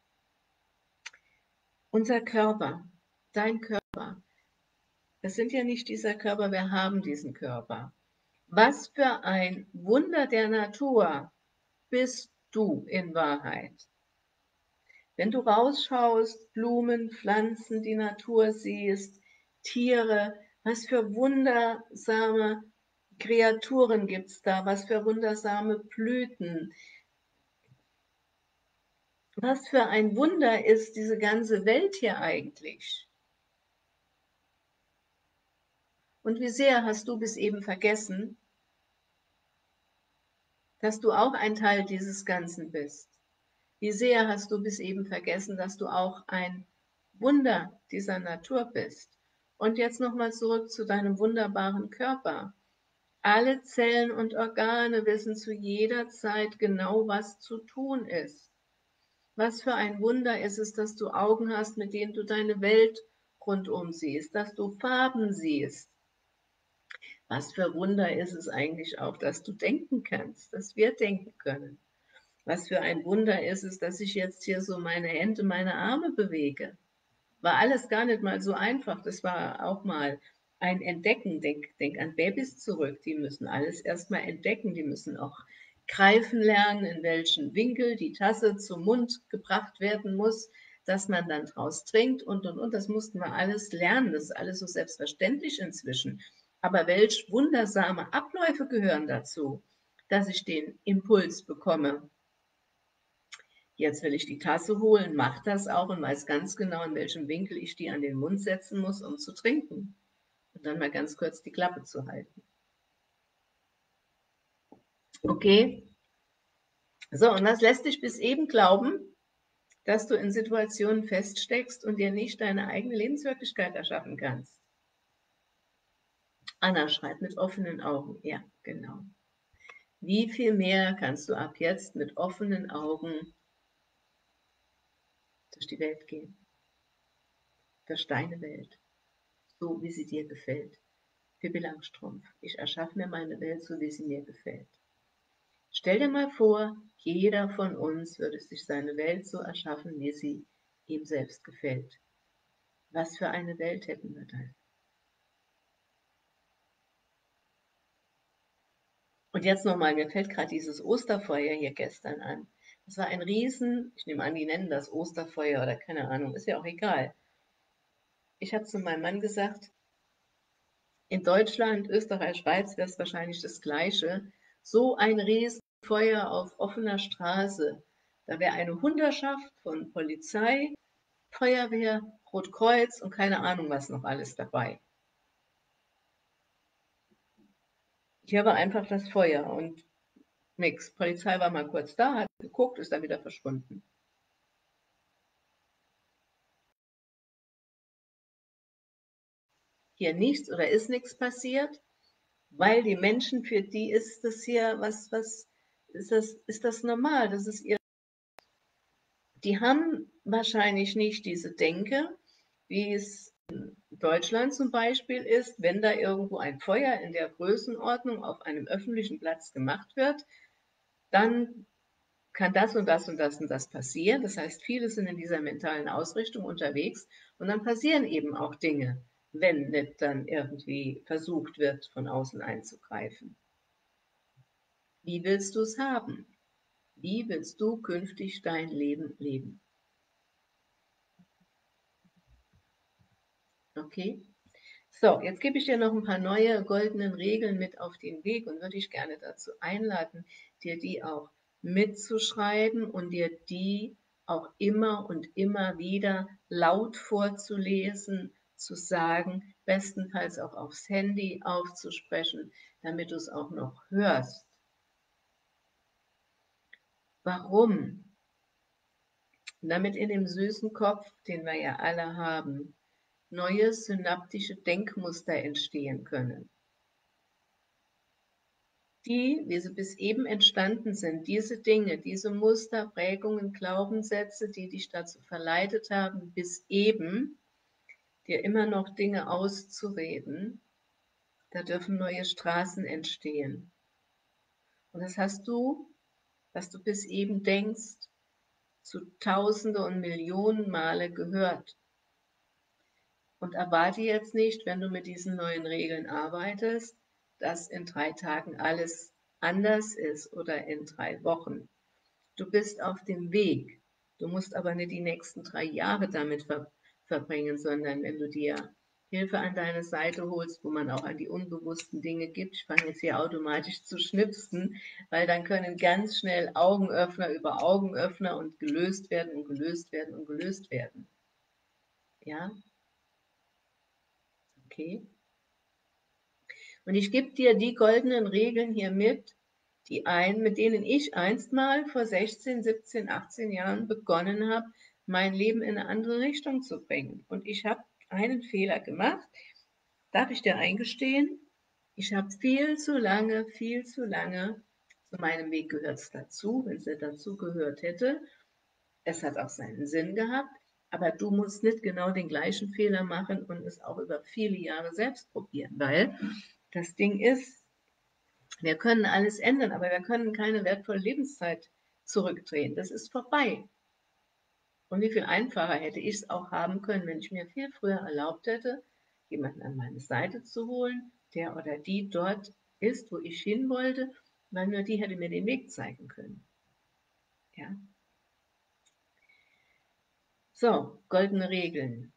unser Körper, dein Körper, das sind ja nicht dieser Körper, wir haben diesen Körper. Was für ein Wunder der Natur bist du in Wahrheit. Wenn du rausschaust, Blumen, Pflanzen, die Natur siehst, Tiere, was für wundersame Kreaturen gibt es da, was für wundersame Blüten. Was für ein Wunder ist diese ganze Welt hier eigentlich. Und wie sehr hast du bis eben vergessen, dass du auch ein Teil dieses Ganzen bist. Wie sehr hast du bis eben vergessen, dass du auch ein Wunder dieser Natur bist. Und jetzt nochmal zurück zu deinem wunderbaren Körper. Alle Zellen und Organe wissen zu jeder Zeit genau, was zu tun ist. Was für ein Wunder ist es, dass du Augen hast, mit denen du deine Welt rundum siehst, dass du Farben siehst. Was für Wunder ist es eigentlich auch, dass du denken kannst, dass wir denken können. Was für ein Wunder ist es, dass ich jetzt hier so meine Hände, meine Arme bewege. War alles gar nicht mal so einfach. Das war auch mal ein Entdecken. Denk an Babys zurück. Die müssen alles erstmal entdecken. Die müssen auch greifen lernen, in welchen Winkel die Tasse zum Mund gebracht werden muss, dass man dann draus trinkt und. Das mussten wir alles lernen. Das ist alles so selbstverständlich inzwischen. Aber welch wundersame Abläufe gehören dazu, dass ich den Impuls bekomme. Jetzt will ich die Tasse holen, mache das auch und weiß ganz genau, in welchem Winkel ich die an den Mund setzen muss, um zu trinken. Und dann mal ganz kurz die Klappe zu halten. Okay? So, und das lässt dich bis eben glauben, dass du in Situationen feststeckst und dir nicht deine eigene Lebenswirklichkeit erschaffen kannst. Anna schreibt mit offenen Augen. Ja, genau. Wie viel mehr kannst du ab jetzt mit offenen Augen durch die Welt gehen? Durch deine Welt, so wie sie dir gefällt. Pippi Langstrumpf. Ich erschaffe mir meine Welt, so wie sie mir gefällt. Stell dir mal vor, jeder von uns würde sich seine Welt so erschaffen, wie sie ihm selbst gefällt. Was für eine Welt hätten wir dann? Und jetzt nochmal, mir fällt gerade dieses Osterfeuer hier gestern an. Das war ein Riesen, ich nehme an, die nennen das Osterfeuer oder keine Ahnung, ist ja auch egal. Ich habe zu meinem Mann gesagt, in Deutschland, Österreich, Schweiz wäre es wahrscheinlich das Gleiche. So ein Riesenfeuer auf offener Straße. Da wäre eine Hundertschaft von Polizei, Feuerwehr, Rotkreuz und keine Ahnung was noch alles dabei. Hier war einfach das Feuer und nix. Polizei war mal kurz da, hat geguckt, ist dann wieder verschwunden. Hier nichts oder ist nichts passiert, weil die Menschen, für die ist das hier, was ist das normal? Das ist ihr. Die haben wahrscheinlich nicht diese Denke, wie es in Deutschland zum Beispiel ist, wenn da irgendwo ein Feuer in der Größenordnung auf einem öffentlichen Platz gemacht wird, dann kann das und das und das und das passieren. Das heißt, viele sind in dieser mentalen Ausrichtung unterwegs und dann passieren eben auch Dinge, wenn nicht dann irgendwie versucht wird, von außen einzugreifen. Wie willst du es haben? Wie willst du künftig dein Leben leben? Okay? So, jetzt gebe ich dir noch ein paar neue goldenen Regeln mit auf den Weg und würde dich gerne dazu einladen, dir die auch mitzuschreiben und dir die auch immer und immer wieder laut vorzulesen, zu sagen, bestenfalls auch aufs Handy aufzusprechen, damit du es auch noch hörst. Warum? Damit in dem süßen Kopf, den wir ja alle haben, neue synaptische Denkmuster entstehen können. Die, wie sie bis eben entstanden sind, diese Dinge, diese Muster, Prägungen, Glaubenssätze, die dich dazu verleitet haben, bis eben dir immer noch Dinge auszureden, da dürfen neue Straßen entstehen. Und das hast du, was du bis eben denkst, zu Tausende und Millionen Male gehört. Und erwarte jetzt nicht, wenn du mit diesen neuen Regeln arbeitest, dass in 3 Tagen alles anders ist oder in 3 Wochen. Du bist auf dem Weg. Du musst aber nicht die nächsten 3 Jahre damit verbringen, sondern wenn du dir Hilfe an deine Seite holst, wo man auch an die unbewussten Dinge gibt. Ich fange jetzt hier automatisch zu schnipsen, weil dann können ganz schnell Augenöffner über Augenöffner und gelöst werden und gelöst werden und gelöst werden. Ja, okay. Und ich gebe dir die goldenen Regeln hier mit denen ich einst mal vor 16, 17, 18 Jahren begonnen habe, mein Leben in eine andere Richtung zu bringen. Und ich habe einen Fehler gemacht, darf ich dir eingestehen. Ich habe viel zu lange, zu meinem Weg gehört es dazu, wenn es nicht dazu gehört hätte. Es hat auch seinen Sinn gehabt, aber du musst nicht genau den gleichen Fehler machen und es auch über viele Jahre selbst probieren, weil das Ding ist, wir können alles ändern, aber wir können keine wertvolle Lebenszeit zurückdrehen. Das ist vorbei. Und wie viel einfacher hätte ich es auch haben können, wenn ich mir viel früher erlaubt hätte, jemanden an meine Seite zu holen, der oder die dort ist, wo ich hin wollte, weil nur die hätte mir den Weg zeigen können. Ja? So, goldene Regeln.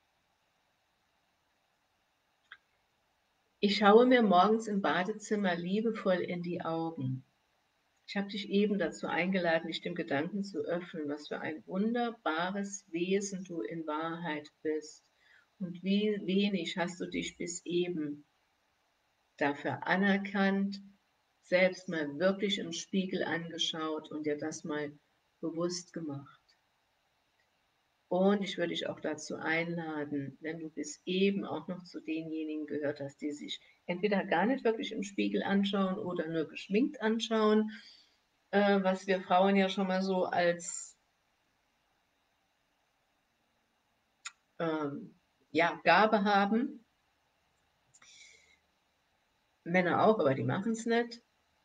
Ich schaue mir morgens im Badezimmer liebevoll in die Augen. Ich habe dich eben dazu eingeladen, dich dem Gedanken zu öffnen, was für ein wunderbares Wesen du in Wahrheit bist und wie wenig hast du dich bis eben dafür anerkannt, selbst mal wirklich im Spiegel angeschaut und dir das mal bewusst gemacht. Und ich würde dich auch dazu einladen, wenn du bis eben auch noch zu denjenigen gehört hast, die sich entweder gar nicht wirklich im Spiegel anschauen oder nur geschminkt anschauen, was wir Frauen ja schon mal so als ja, Gabe haben. Männer auch, aber die machen es nicht.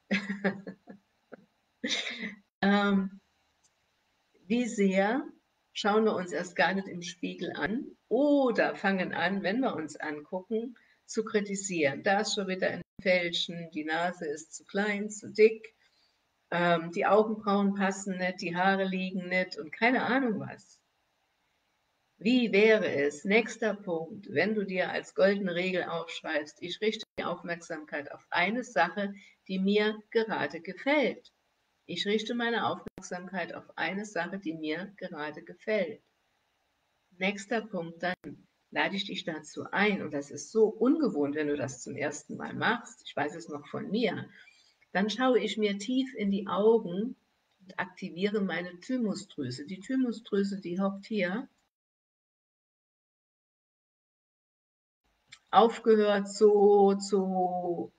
Wie sehr schauen wir uns erst gar nicht im Spiegel an oder fangen an, wenn wir uns angucken, zu kritisieren. Da ist schon wieder ein Fälschen, die Nase ist zu klein, zu dick, die Augenbrauen passen nicht, die Haare liegen nicht und keine Ahnung was. Wie wäre es, nächster Punkt, wenn du dir als goldene Regel aufschreibst, ich richte die Aufmerksamkeit auf eine Sache, die mir gerade gefällt. Ich richte meine Aufmerksamkeit auf eine Sache, die mir gerade gefällt. Nächster Punkt, dann lade ich dich dazu ein, und das ist so ungewohnt, wenn du das zum ersten Mal machst, ich weiß es noch von mir, dann schaue ich mir tief in die Augen und aktiviere meine Thymusdrüse. Die Thymusdrüse, die hockt hier, aufgehört so zu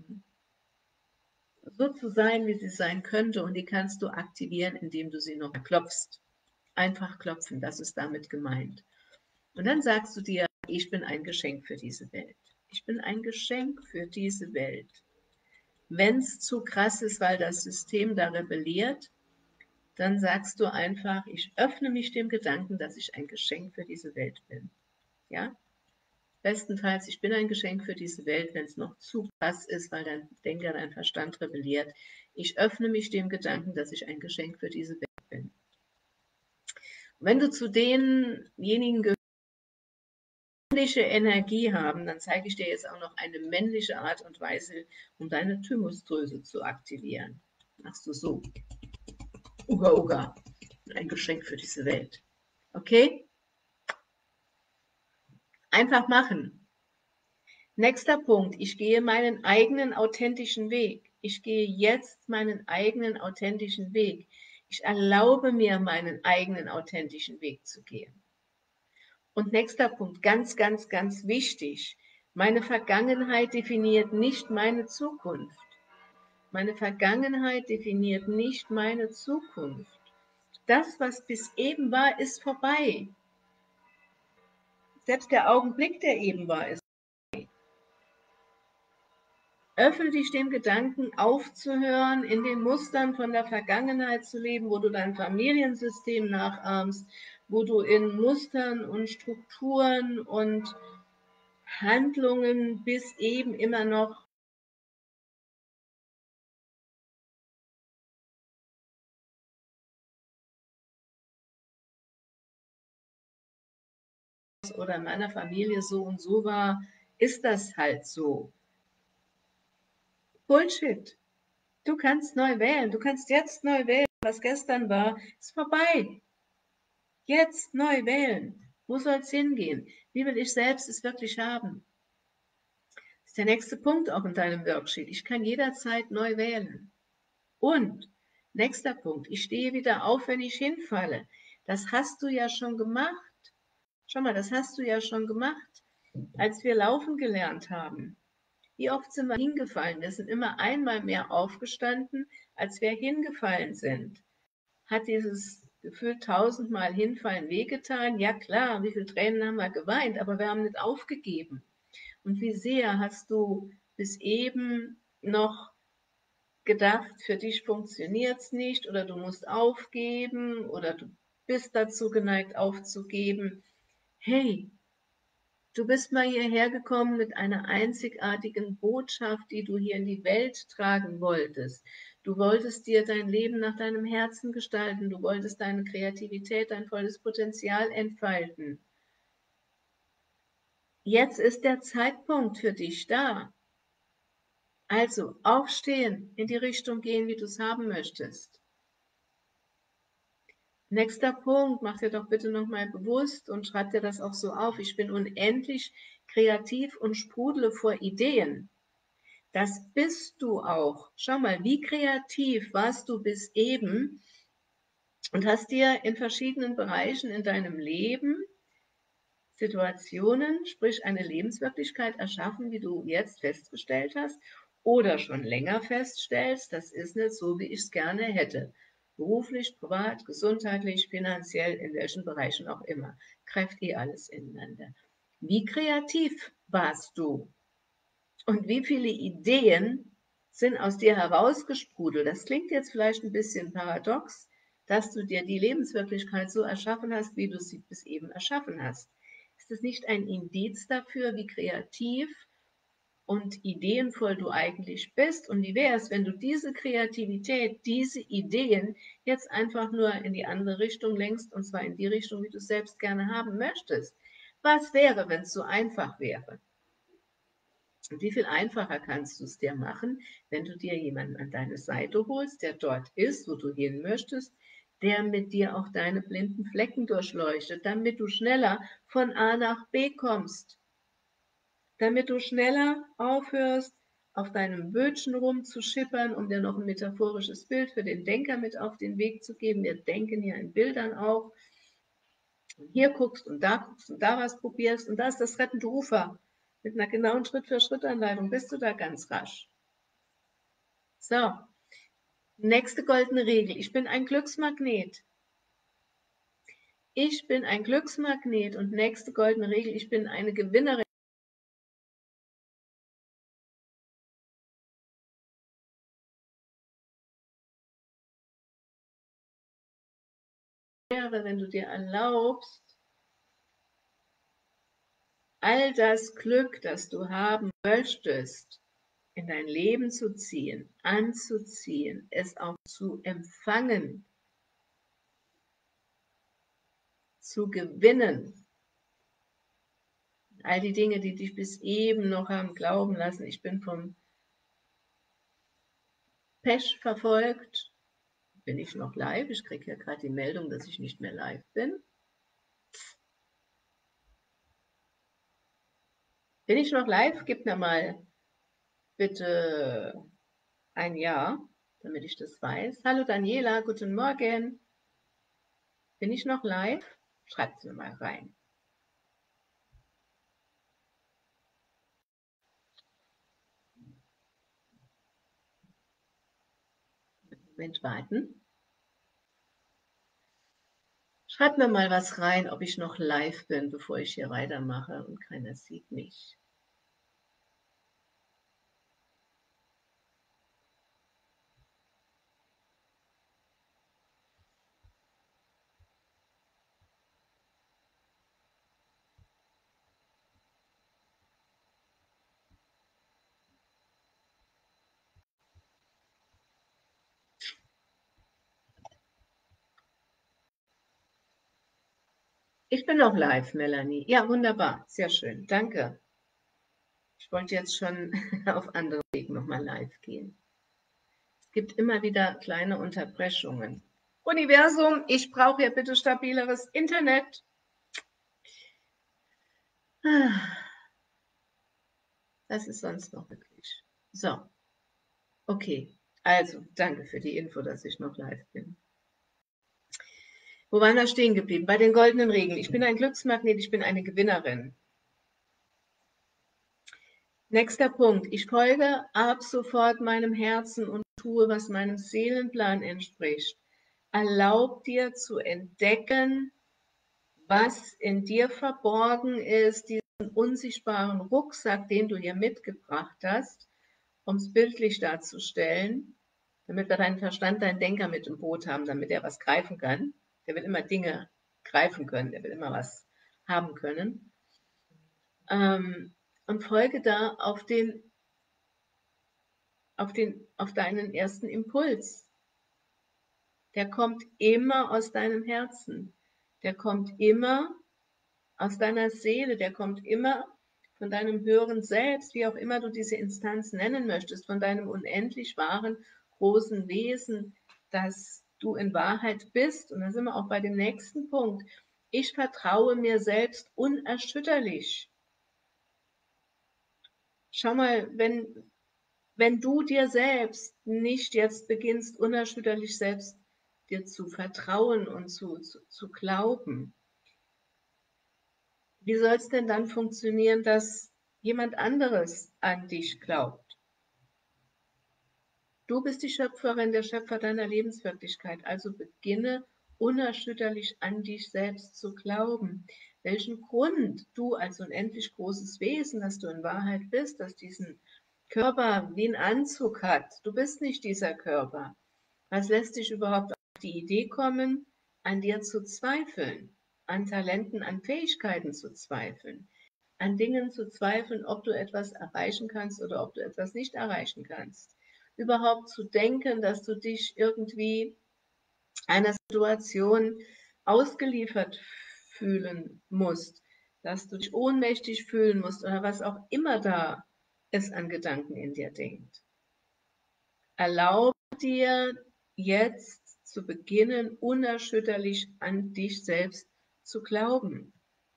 sein, wie sie sein könnte, und die kannst du aktivieren, indem du sie noch klopfst. Einfach klopfen, das ist damit gemeint. Und dann sagst du dir, ich bin ein Geschenk für diese Welt. Ich bin ein Geschenk für diese Welt. Wenn es zu krass ist, weil das System da rebelliert, dann sagst du einfach, ich öffne mich dem Gedanken, dass ich ein Geschenk für diese Welt bin. Ja? Bestenfalls, ich bin ein Geschenk für diese Welt, wenn es noch zu krass ist, weil dein Denker, dein Verstand rebelliert. Ich öffne mich dem Gedanken, dass ich ein Geschenk für diese Welt bin. Und wenn du zu denjenigen gehörst, die männliche Energie haben, dann zeige ich dir jetzt auch noch eine männliche Art und Weise, um deine Thymusdrüse zu aktivieren. Machst du so. Uga, uga. Ein Geschenk für diese Welt. Okay? Einfach machen. Nächster Punkt. Ich gehe meinen eigenen authentischen Weg. Ich gehe jetzt meinen eigenen authentischen Weg. Ich erlaube mir, meinen eigenen authentischen Weg zu gehen. Und nächster Punkt, ganz, ganz, ganz wichtig. Meine Vergangenheit definiert nicht meine Zukunft. Meine Vergangenheit definiert nicht meine Zukunft. Das, was bis eben war, ist vorbei. Selbst der Augenblick, der eben war, ist vorbei. Öffne dich dem Gedanken, aufzuhören, in den Mustern von der Vergangenheit zu leben, wo du dein Familiensystem nachahmst, wo du in Mustern und Strukturen und Handlungen bis eben immer noch oder in meiner Familie so und so war, ist das halt so. Bullshit. Du kannst neu wählen. Du kannst jetzt neu wählen. Was gestern war, ist vorbei. Jetzt neu wählen. Wo soll es hingehen? Wie will ich selbst es wirklich haben? Das ist der nächste Punkt auch in deinem Worksheet. Ich kann jederzeit neu wählen. Und nächster Punkt, ich stehe wieder auf, wenn ich hinfalle. Das hast du ja schon gemacht. Schau mal, das hast du ja schon gemacht, als wir laufen gelernt haben. Wie oft sind wir hingefallen? Wir sind immer einmal mehr aufgestanden, als wir hingefallen sind. Hat dieses Gefühl 1000-mal hinfallen wehgetan? Ja klar, wie viele Tränen haben wir geweint, aber wir haben nicht aufgegeben. Und wie sehr hast du bis eben noch gedacht, für dich funktioniert es nicht oder du musst aufgeben oder du bist dazu geneigt aufzugeben. Hey, du bist mal hierher gekommen mit einer einzigartigen Botschaft, die du hier in die Welt tragen wolltest. Du wolltest dir dein Leben nach deinem Herzen gestalten. Du wolltest deine Kreativität, dein volles Potenzial entfalten. Jetzt ist der Zeitpunkt für dich da. Also aufstehen, in die Richtung gehen, wie du es haben möchtest. Nächster Punkt, mach dir doch bitte nochmal bewusst und schreib dir das auch so auf. Ich bin unendlich kreativ und sprudele vor Ideen. Das bist du auch. Schau mal, wie kreativ warst du bis eben und hast dir in verschiedenen Bereichen in deinem Leben Situationen, sprich eine Lebenswirklichkeit erschaffen, wie du jetzt festgestellt hast oder schon länger feststellst, das ist nicht so, wie ich es gerne hätte. Beruflich, privat, gesundheitlich, finanziell, in welchen Bereichen auch immer. Greift alles ineinander. Wie kreativ warst du? Und wie viele Ideen sind aus dir herausgesprudelt? Das klingt jetzt vielleicht ein bisschen paradox, dass du dir die Lebenswirklichkeit so erschaffen hast, wie du sie bis eben erschaffen hast. Ist es nicht ein Indiz dafür, wie kreativ und ideenvoll du eigentlich bist? Und wie wäre es, wenn du diese Kreativität, diese Ideen jetzt einfach nur in die andere Richtung lenkst, und zwar in die Richtung, wie du es selbst gerne haben möchtest? Was wäre, wenn es so einfach wäre? Und wie viel einfacher kannst du es dir machen, wenn du dir jemanden an deine Seite holst, der dort ist, wo du hin möchtest, der mit dir auch deine blinden Flecken durchleuchtet, damit du schneller von A nach B kommst, damit du schneller aufhörst, auf deinem Bötchen rumzuschippern, um dir noch ein metaphorisches Bild für den Denker mit auf den Weg zu geben. Wir denken ja in Bildern auch. Und hier guckst und da was probierst und da ist das rettende Ufer. Mit einer genauen Schritt-für-Schritt-Anleitung bist du da ganz rasch. So, nächste goldene Regel. Ich bin ein Glücksmagnet. Ich bin ein Glücksmagnet und nächste goldene Regel. Ich bin eine Gewinnerin. Wenn du dir erlaubst, all das Glück, das du haben möchtest, in dein Leben zu ziehen, anzuziehen, es auch zu empfangen, zu gewinnen. All die Dinge, die dich bis eben noch haben glauben lassen, ich bin vom Pech verfolgt. Bin ich noch live? Ich kriege ja gerade die Meldung, dass ich nicht mehr live bin. Bin ich noch live? Gib mir mal bitte ein Ja, damit ich das weiß. Hallo Daniela, guten Morgen. Bin ich noch live? Schreibt es mir mal rein. Moment, warten. Schreibt mir mal was rein, ob ich noch live bin, bevor ich hier weitermache und keiner sieht mich. Ich bin noch live, Melanie. Ja, wunderbar. Sehr schön. Danke. Ich wollte jetzt schon auf andere Wegen nochmal live gehen. Es gibt immer wieder kleine Unterbrechungen. Universum, ich brauche ja bitte stabileres Internet. Was ist sonst noch möglich? So, okay. Also, danke für die Info, dass ich noch live bin. Wo waren wir stehen geblieben? Bei den goldenen Regeln. Ich bin ein Glücksmagnet, ich bin eine Gewinnerin. Nächster Punkt. Ich folge ab sofort meinem Herzen und tue, was meinem Seelenplan entspricht. Erlaub dir zu entdecken, was in dir verborgen ist, diesen unsichtbaren Rucksack, den du hier mitgebracht hast, um es bildlich darzustellen, damit wir deinen Verstand, deinen Denker mit im Boot haben, damit er was greifen kann. Der will immer Dinge greifen können, der will immer was haben können. Und folge da auf deinen ersten Impuls. Der kommt immer aus deinem Herzen. Der kommt immer aus deiner Seele. Der kommt immer von deinem höheren Selbst, wie auch immer du diese Instanz nennen möchtest, von deinem unendlich wahren, großen Wesen, das du in Wahrheit bist. Und da sind wir auch bei dem nächsten Punkt. Ich vertraue mir selbst unerschütterlich. Schau mal, wenn du dir selbst nicht jetzt beginnst, unerschütterlich selbst dir zu vertrauen und zu glauben, wie soll es denn dann funktionieren, dass jemand anderes an dich glaubt? Du bist die Schöpferin, der Schöpfer deiner Lebenswirklichkeit, also beginne unerschütterlich an dich selbst zu glauben. Welchen Grund du als unendlich großes Wesen, das du in Wahrheit bist, das diesen Körper wie ein Anzug hat. Du bist nicht dieser Körper. Was lässt dich überhaupt auf die Idee kommen, an dir zu zweifeln, an Talenten, an Fähigkeiten zu zweifeln, an Dingen zu zweifeln, ob du etwas erreichen kannst oder ob du etwas nicht erreichen kannst? Überhaupt zu denken, dass du dich irgendwie einer Situation ausgeliefert fühlen musst, dass du dich ohnmächtig fühlen musst oder was auch immer da es an Gedanken in dir denkt. Erlaube dir jetzt zu beginnen, unerschütterlich an dich selbst zu glauben.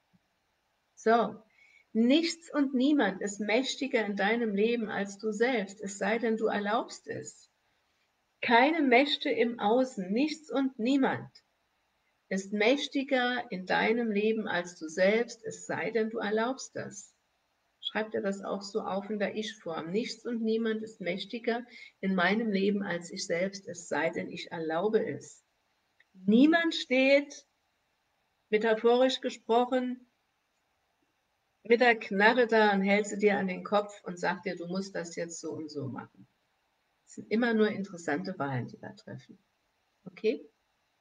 So, nichts und niemand ist mächtiger in deinem Leben als du selbst, es sei denn, du erlaubst es. Keine Mächte im Außen, nichts und niemand ist mächtiger in deinem Leben als du selbst, es sei denn, du erlaubst das. Schreib dir das auch so auf in der Ich-Form. Nichts und niemand ist mächtiger in meinem Leben als ich selbst, es sei denn, ich erlaube es. Niemand steht, metaphorisch gesprochen, mit der Knarre da und hält sie dir an den Kopf und sagt dir, du musst das jetzt so und so machen. Es sind immer nur interessante Wahlen, die wir treffen. Okay?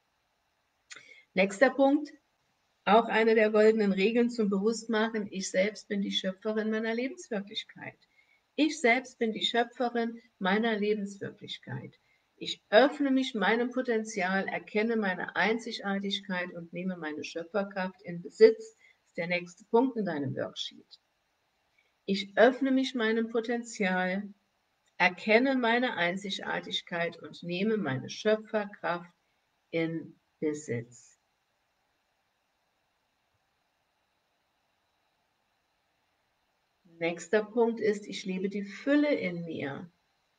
Nächster Punkt, auch eine der goldenen Regeln zum Bewusstmachen, ich selbst bin die Schöpferin meiner Lebenswirklichkeit. Ich selbst bin die Schöpferin meiner Lebenswirklichkeit. Ich öffne mich meinem Potenzial, erkenne meine Einzigartigkeit und nehme meine Schöpferkraft in Besitz. Das ist der nächste Punkt in deinem Worksheet. Ich öffne mich meinem Potenzial, erkenne meine Einzigartigkeit und nehme meine Schöpferkraft in Besitz. Nächster Punkt ist, ich lebe die Fülle in mir.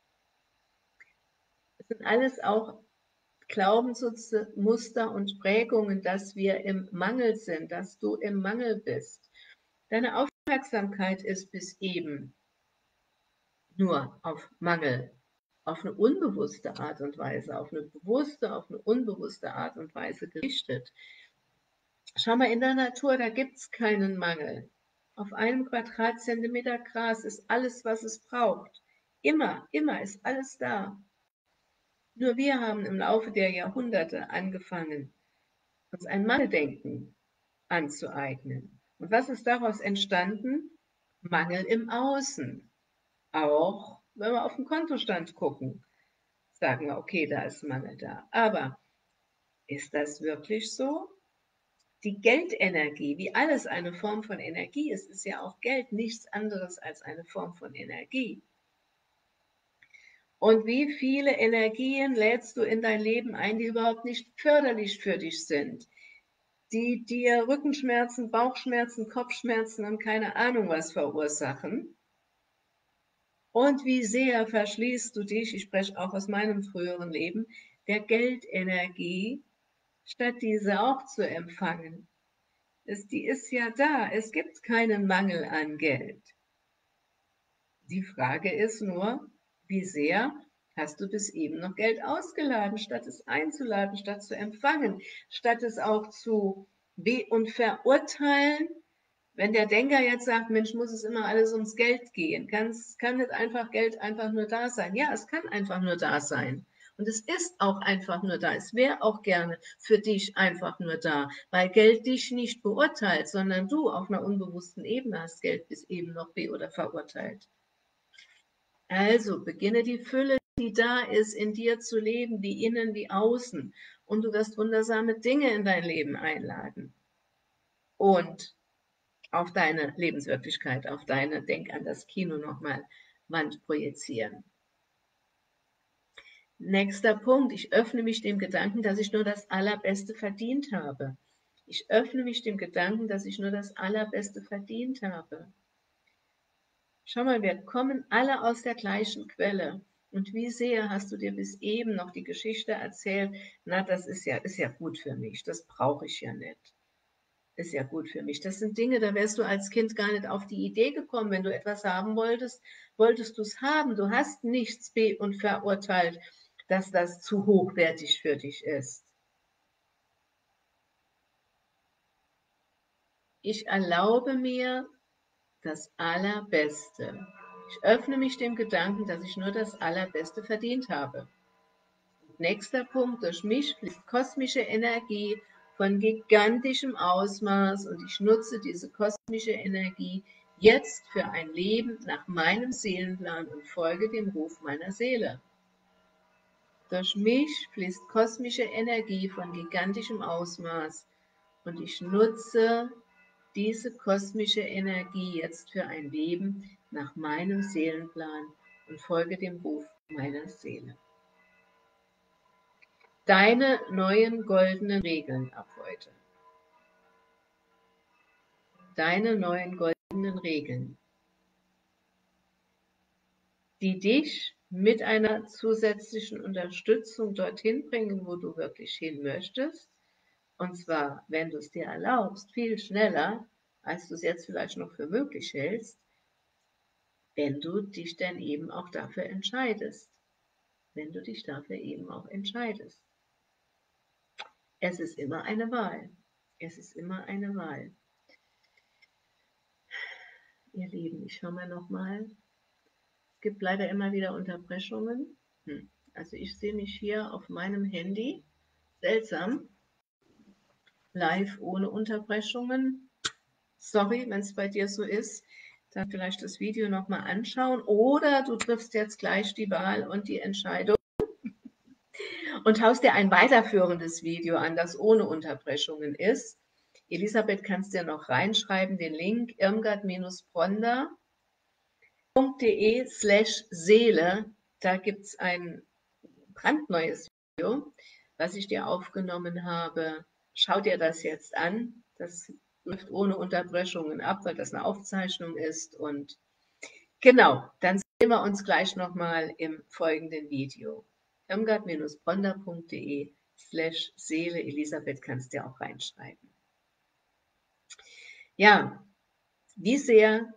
Das sind alles auch Glaubensmuster und Prägungen, dass wir im Mangel sind, dass du im Mangel bist. Deine Aufmerksamkeit ist bis eben nur auf Mangel, auf eine unbewusste Art und Weise, auf eine bewusste, auf eine unbewusste Art und Weise gerichtet. Schau mal in der Natur, da gibt es keinen Mangel. Auf einem Quadratzentimeter Gras ist alles, was es braucht. Immer, immer ist alles da. Nur wir haben im Laufe der Jahrhunderte angefangen, uns ein Mangeldenken anzueignen. Und was ist daraus entstanden? Mangel im Außen. Auch wenn wir auf den Kontostand gucken, sagen wir, okay, da ist Mangel da. Aber ist das wirklich so? Die Geldenergie, wie alles eine Form von Energie ist, ist ja auch Geld nichts anderes als eine Form von Energie. Und wie viele Energien lädst du in dein Leben ein, die überhaupt nicht förderlich für dich sind, die dir Rückenschmerzen, Bauchschmerzen, Kopfschmerzen und keine Ahnung was verursachen? Und wie sehr verschließt du dich, ich spreche auch aus meinem früheren Leben, der Geldenergie, statt diese auch zu empfangen? Die ist ja da, es gibt keinen Mangel an Geld. Die Frage ist nur, wie sehr hast du bis eben noch Geld ausgeladen, statt es einzuladen, statt zu empfangen, statt es auch zu und verurteilen? Wenn der Denker jetzt sagt, Mensch, muss es immer alles ums Geld gehen, kann nicht einfach Geld einfach nur da sein? Ja, es kann einfach nur da sein. Und es ist auch einfach nur da. Es wäre auch gerne für dich einfach nur da, weil Geld dich nicht beurteilt, sondern du auf einer unbewussten Ebene hast Geld bis eben noch oder verurteilt. Also beginne die Fülle, die da ist, in dir zu leben, wie innen wie außen. Und du wirst wundersame Dinge in dein Leben einladen. Und auf deine Lebenswirklichkeit, auf deine, denk an das Kino nochmal, Wand projizieren. Nächster Punkt, ich öffne mich dem Gedanken, dass ich nur das Allerbeste verdient habe. Ich öffne mich dem Gedanken, dass ich nur das Allerbeste verdient habe. Schau mal, wir kommen alle aus der gleichen Quelle. Und wie sehr hast du dir bis eben noch die Geschichte erzählt, na, das ist ja gut für mich, das brauche ich ja nicht. Ist ja gut für mich. Das sind Dinge, da wärst du als Kind gar nicht auf die Idee gekommen. Wenn du etwas haben wolltest, wolltest du es haben. Du hast nichts und verurteilt, dass das zu hochwertig für dich ist. Ich erlaube mir das Allerbeste. Ich öffne mich dem Gedanken, dass ich nur das Allerbeste verdient habe. Nächster Punkt, durch mich fließt kosmische Energie von gigantischem Ausmaß und ich nutze diese kosmische Energie jetzt für ein Leben nach meinem Seelenplan und folge dem Ruf meiner Seele. Durch mich fließt kosmische Energie von gigantischem Ausmaß und ich nutze diese kosmische Energie jetzt für ein Leben nach meinem Seelenplan und folge dem Ruf meiner Seele. Deine neuen goldenen Regeln ab heute. Deine neuen goldenen Regeln, die dich mit einer zusätzlichen Unterstützung dorthin bringen, wo du wirklich hin möchtest. Und zwar, wenn du es dir erlaubst, viel schneller, als du es jetzt vielleicht noch für möglich hältst, wenn du dich dann eben auch dafür entscheidest. Wenn du dich dafür eben auch entscheidest. Es ist immer eine Wahl. Es ist immer eine Wahl. Ihr Lieben, ich schaue mal nochmal. Es gibt leider immer wieder Unterbrechungen. Also ich sehe mich hier auf meinem Handy. Seltsam. Live ohne Unterbrechungen. Sorry, wenn es bei dir so ist. Dann vielleicht das Video nochmal anschauen. Oder du triffst jetzt gleich die Wahl und die Entscheidung und schaust dir ein weiterführendes Video an, das ohne Unterbrechungen ist. Elisabeth, kannst dir noch reinschreiben, den Link irmgard-bronder.de/Seele. Da gibt es ein brandneues Video, was ich dir aufgenommen habe. Schau dir das jetzt an. Das läuft ohne Unterbrechungen ab, weil das eine Aufzeichnung ist. Und genau, dann sehen wir uns gleich nochmal im folgenden Video. irmgard-bronder.de/Seele. Elisabeth, kannst dir auch reinschreiben. Ja, wie sehr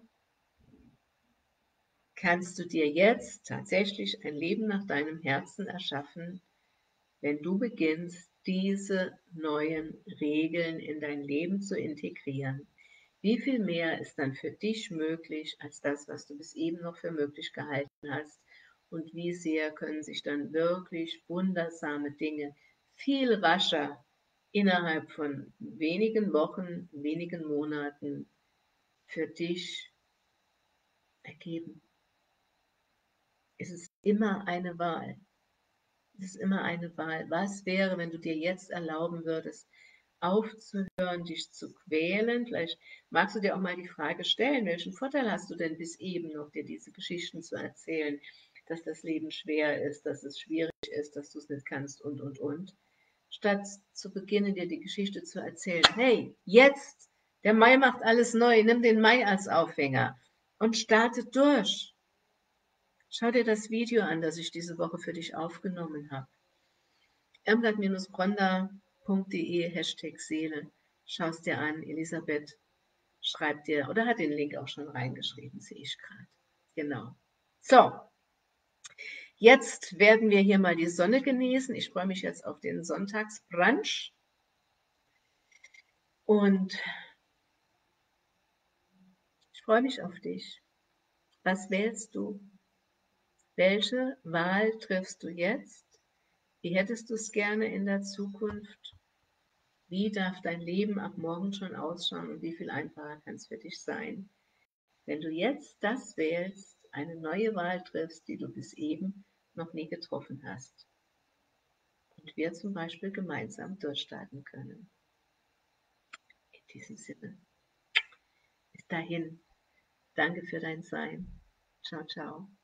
kannst du dir jetzt tatsächlich ein Leben nach deinem Herzen erschaffen, wenn du beginnst, diese neuen Regeln in dein Leben zu integrieren? Wie viel mehr ist dann für dich möglich als das, was du bis eben noch für möglich gehalten hast? Und wie sehr können sich dann wirklich wundersame Dinge viel rascher innerhalb von wenigen Wochen, wenigen Monaten für dich ergeben? Es ist immer eine Wahl. Es ist immer eine Wahl. Was wäre, wenn du dir jetzt erlauben würdest, aufzuhören, dich zu quälen. Vielleicht magst du dir auch mal die Frage stellen, welchen Vorteil hast du denn bis eben noch, dir diese Geschichten zu erzählen, dass das Leben schwer ist, dass es schwierig ist, dass du es nicht kannst und. Statt zu beginnen, dir die Geschichte zu erzählen, hey, jetzt, der Mai macht alles neu, nimm den Mai als Aufhänger und starte durch. Schau dir das Video an, das ich diese Woche für dich aufgenommen habe. irmgard-bronda.de #Seele. Schau es dir an. Elisabeth schreibt dir oder hat den Link auch schon reingeschrieben, sehe ich gerade. Genau. So, jetzt werden wir hier mal die Sonne genießen. Ich freue mich jetzt auf den Sonntagsbrunch. Und ich freue mich auf dich. Was wählst du? Welche Wahl triffst du jetzt? Wie hättest du es gerne in der Zukunft? Wie darf dein Leben ab morgen schon ausschauen und wie viel einfacher kann es für dich sein? Wenn du jetzt das wählst, eine neue Wahl triffst, die du bis eben noch nie getroffen hast und wir zum Beispiel gemeinsam durchstarten können. In diesem Sinne, bis dahin, danke für dein Sein. Ciao, ciao.